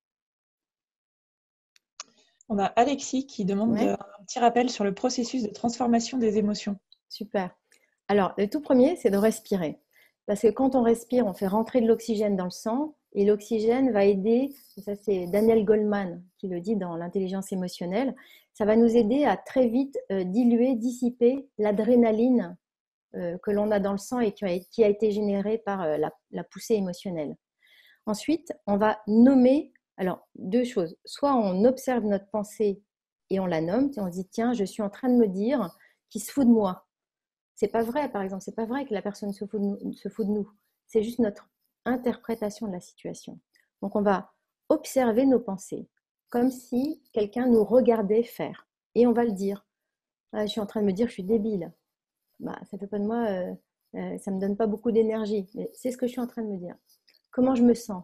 On a Alexis qui demande un petit rappel sur le processus de transformation des émotions. Super. Alors, le tout premier, c'est de respirer. Parce que quand on respire, on fait rentrer de l'oxygène dans le sang, et l'oxygène va aider, et ça c'est Daniel Goleman qui le dit dans l'intelligence émotionnelle, ça va nous aider à très vite diluer, dissiper l'adrénaline que l'on a dans le sang et qui a été générée par la poussée émotionnelle. Ensuite, on va nommer, alors deux choses, soit on observe notre pensée et on la nomme, on se dit tiens, je suis en train de me dire qu'il se fout de moi. C'est pas vrai, par exemple, c'est pas vrai que la personne se fout de nous. C'est juste notre interprétation de la situation. Donc on va observer nos pensées comme si quelqu'un nous regardait faire et on va le dire. Ah, je suis en train de me dire que je suis débile. Ça fait pas de moi, ça me donne pas beaucoup d'énergie, mais c'est ce que je suis en train de me dire. Comment je me sens?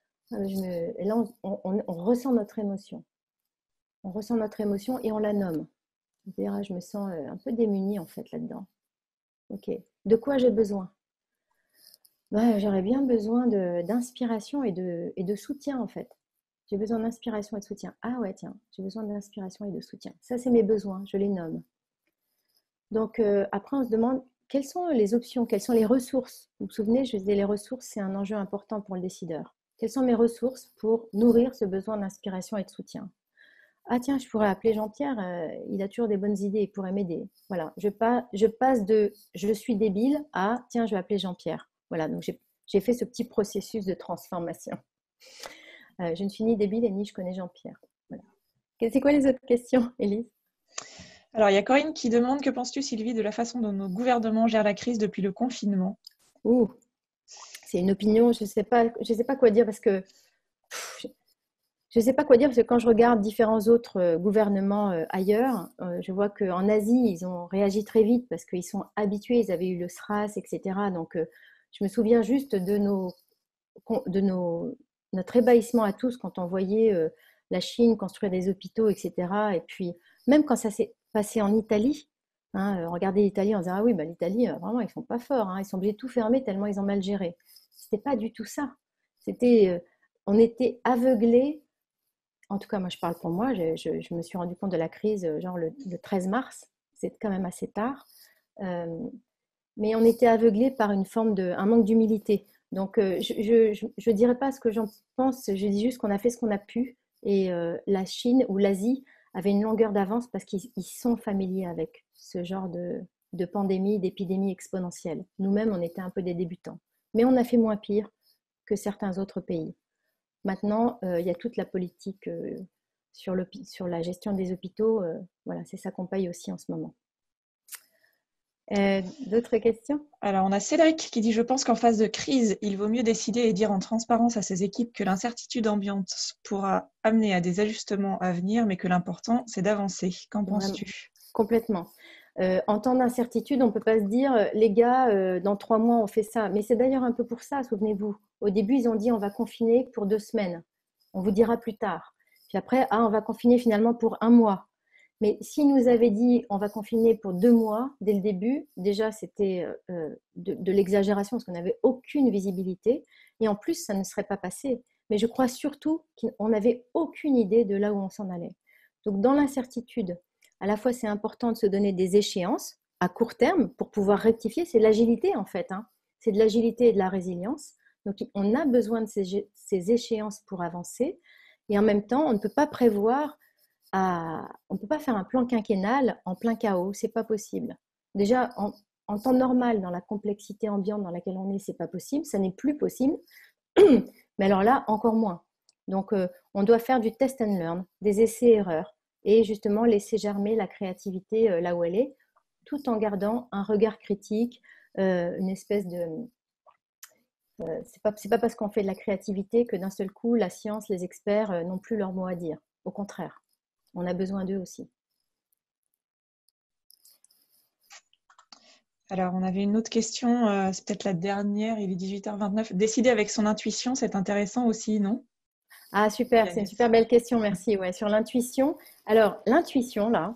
Et là, on ressent notre émotion. On ressent notre émotion et on la nomme. C'est-à-dire, je me sens un peu démunie en fait là-dedans. Ok. De quoi j'ai besoin? J'aurais bien besoin d'inspiration et de soutien en fait. J'ai besoin d'inspiration et de soutien. Ah ouais, tiens, j'ai besoin d'inspiration et de soutien. Ça, c'est mes besoins, je les nomme. Donc après, on se demande quelles sont les options, quelles sont les ressources. Vous vous souvenez, je disais les ressources, c'est un enjeu important pour le décideur. Quelles sont mes ressources pour nourrir ce besoin d'inspiration et de soutien? Ah tiens, je pourrais appeler Jean-Pierre, il a toujours des bonnes idées, il pourrait m'aider. Voilà, je passe de je suis débile à tiens, je vais appeler Jean-Pierre. Voilà, donc j'ai fait ce petit processus de transformation. Je ne suis ni débile et ni je connais Jean-Pierre. Voilà. C'est quoi les autres questions, Élise? Alors, il y a Corinne qui demande que penses-tu, Sylvie, de la façon dont nos gouvernements gèrent la crise depuis le confinement? C'est une opinion, je sais pas quoi dire parce que je ne sais pas quoi dire parce que quand je regarde différents autres gouvernements ailleurs, je vois qu'en Asie, ils ont réagi très vite parce qu'ils sont habitués, ils avaient eu le SRAS, etc. Donc, je me souviens juste de notre ébahissement à tous quand on voyait la Chine construire des hôpitaux, etc. Et puis, même quand ça s'est passé en Italie, hein, regardez l'Italie, on disait ah oui, l'Italie, vraiment, ils ne font pas fort, hein, ils sont obligés de tout fermer tellement ils ont mal géré. Ce n'était pas du tout ça. On était aveuglés. En tout cas, moi, je parle pour moi. Je me suis rendu compte de la crise, genre le 13 mars. C'est quand même assez tard. Mais on était aveuglés par un manque d'humilité. Donc, je ne dirais pas ce que j'en pense. Je dis juste qu'on a fait ce qu'on a pu. Et la Chine ou l'Asie avait une longueur d'avance parce qu'ils sont familiers avec ce genre de pandémie, d'épidémie exponentielle. Nous-mêmes, on était un peu des débutants. Mais on a fait moins pire que certains autres pays. Maintenant, il y a toute la politique sur la gestion des hôpitaux. Voilà, c'est ça qu'on paye aussi en ce moment. D'autres questions? Alors, on a Cédric qui dit « Je pense qu'en phase de crise, il vaut mieux décider et dire en transparence à ses équipes que l'incertitude ambiante pourra amener à des ajustements à venir, mais que l'important, c'est d'avancer. » Qu'en penses-tu? Complètement. En temps d'incertitude, on ne peut pas se dire « Les gars, dans 3 mois, on fait ça. » Mais c'est d'ailleurs un peu pour ça, souvenez-vous. Au début, ils ont dit « On va confiner pour 2 semaines. On vous dira plus tard. » Puis après, on va confiner finalement pour 1 mois. Mais s'ils nous avaient dit on va confiner pour 2 mois dès le début, déjà c'était de l'exagération parce qu'on n'avait aucune visibilité et en plus ça ne serait pas passé. Mais je crois surtout qu'on n'avait aucune idée de là où on s'en allait. Donc dans l'incertitude, à la fois c'est important de se donner des échéances à court terme pour pouvoir rectifier. C'est de l'agilité en fait, hein. C'est de l'agilité et de la résilience. Donc, on a besoin de ces échéances pour avancer. Et en même temps, on ne peut pas on ne peut pas faire un plan quinquennal en plein chaos. Ce n'est pas possible. Déjà, en temps normal, dans la complexité ambiante dans laquelle on est, ce n'est pas possible. Ça n'est plus possible. Mais alors là, encore moins. Donc, on doit faire du test and learn, des essais-erreurs, et justement laisser germer la créativité là où elle est, tout en gardant un regard critique, une espèce de... c'est pas parce qu'on fait de la créativité que d'un seul coup, la science, les experts n'ont plus leur mot à dire. Au contraire, on a besoin d'eux aussi. Alors, on avait une autre question, c'est peut-être la dernière, il est 18h29. Décider avec son intuition, c'est intéressant aussi, non? Ah, super, c'est une super belle question, merci. Ouais, sur l'intuition. Alors, l'intuition, là,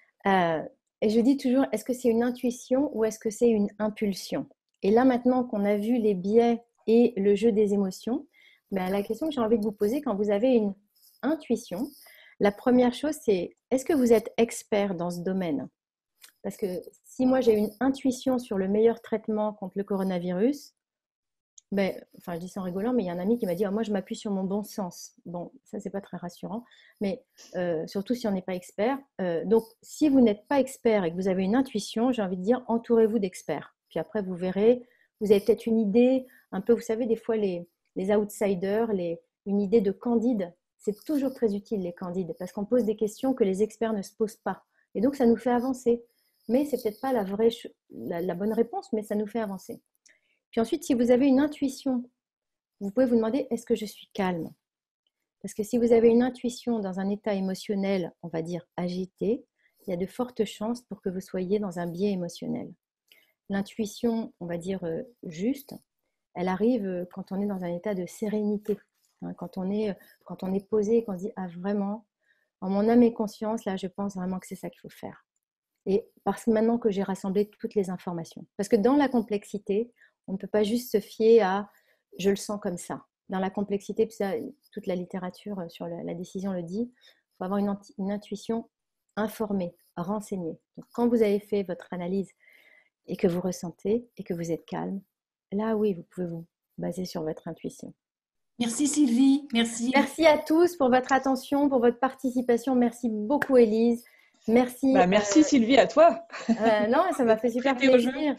et je dis toujours, est-ce que c'est une intuition ou est-ce que c'est une impulsion? Et là, maintenant qu'on a vu les biais et le jeu des émotions, ben, la question que j'ai envie de vous poser, quand vous avez une intuition, la première chose, c'est est-ce que vous êtes expert dans ce domaine? Parce que si moi, j'ai une intuition sur le meilleur traitement contre le coronavirus, ben, enfin, je dis ça en rigolant, mais il y a un ami qui m'a dit « moi, je m'appuie sur mon bon sens ». Bon, ça, c'est pas très rassurant, mais surtout si on n'est pas expert. Donc, si vous n'êtes pas expert et que vous avez une intuition, j'ai envie de dire, entourez-vous d'experts. Puis après, vous verrez, vous avez peut-être une idée, un peu, vous savez, des fois, les outsiders, une idée de candide, c'est toujours très utile, les candides, parce qu'on pose des questions que les experts ne se posent pas. Et donc, ça nous fait avancer. Mais c'est peut-être pas la bonne réponse, mais ça nous fait avancer. Puis ensuite, si vous avez une intuition, vous pouvez vous demander, est-ce que je suis calme? Parce que si vous avez une intuition dans un état émotionnel, on va dire agité, il y a de fortes chances pour que vous soyez dans un biais émotionnel. L'intuition, on va dire juste, elle arrive quand on est dans un état de sérénité. Quand on est posé, qu'on se dit, ah vraiment, en mon âme et conscience, là, je pense vraiment que c'est ça qu'il faut faire. Et parce que maintenant que j'ai rassemblé toutes les informations. Parce que dans la complexité, on ne peut pas juste se fier à « je le sens comme ça ». Dans la complexité, puis ça, toute la littérature sur la décision le dit, il faut avoir une intuition informée, renseignée. Donc, quand vous avez fait votre analyse et que vous ressentez et que vous êtes calme, là, oui, vous pouvez vous baser sur votre intuition. Merci Sylvie, merci. Merci à tous pour votre attention, pour votre participation. Merci beaucoup Élise. Merci. Merci Sylvie, à toi. Non, ça m'a fait super plaisir.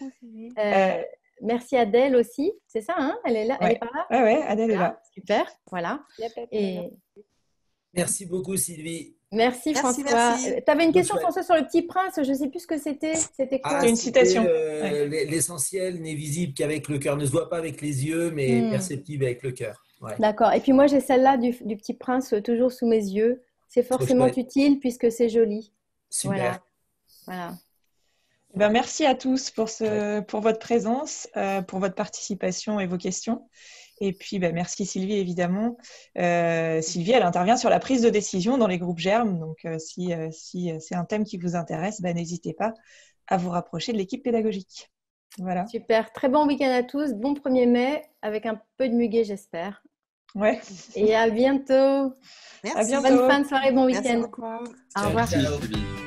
Merci Adèle aussi, c'est ça, hein? Elle est là, ouais. Elle est par là? Oui, Adèle est là. Super, voilà. Et... Merci beaucoup Sylvie. Merci François. Tu avais une question François sur le Petit Prince, je ne sais plus ce que c'était. C'était quoi? C'était une citation. L'essentiel n'est visible qu'avec le cœur, ne se voit pas avec les yeux, mais perceptible avec le cœur. Ouais. D'accord, et puis moi j'ai celle-là du Petit Prince toujours sous mes yeux. C'est forcément utile puisque c'est joli. Super. Voilà. Merci à tous pour votre présence, pour votre participation et vos questions. Et puis, merci Sylvie, évidemment. Sylvie, elle intervient sur la prise de décision dans les groupes Germes. Donc, si c'est un thème qui vous intéresse, n'hésitez pas à vous rapprocher de l'équipe pédagogique. Voilà. Super. Très bon week-end à tous. Bon 1er mai, avec un peu de muguet, j'espère. Ouais. Et à bientôt. Merci. À bientôt. Bonne fin de soirée, bon week-end. Merci beaucoup. Au revoir. Merci, Sylvie.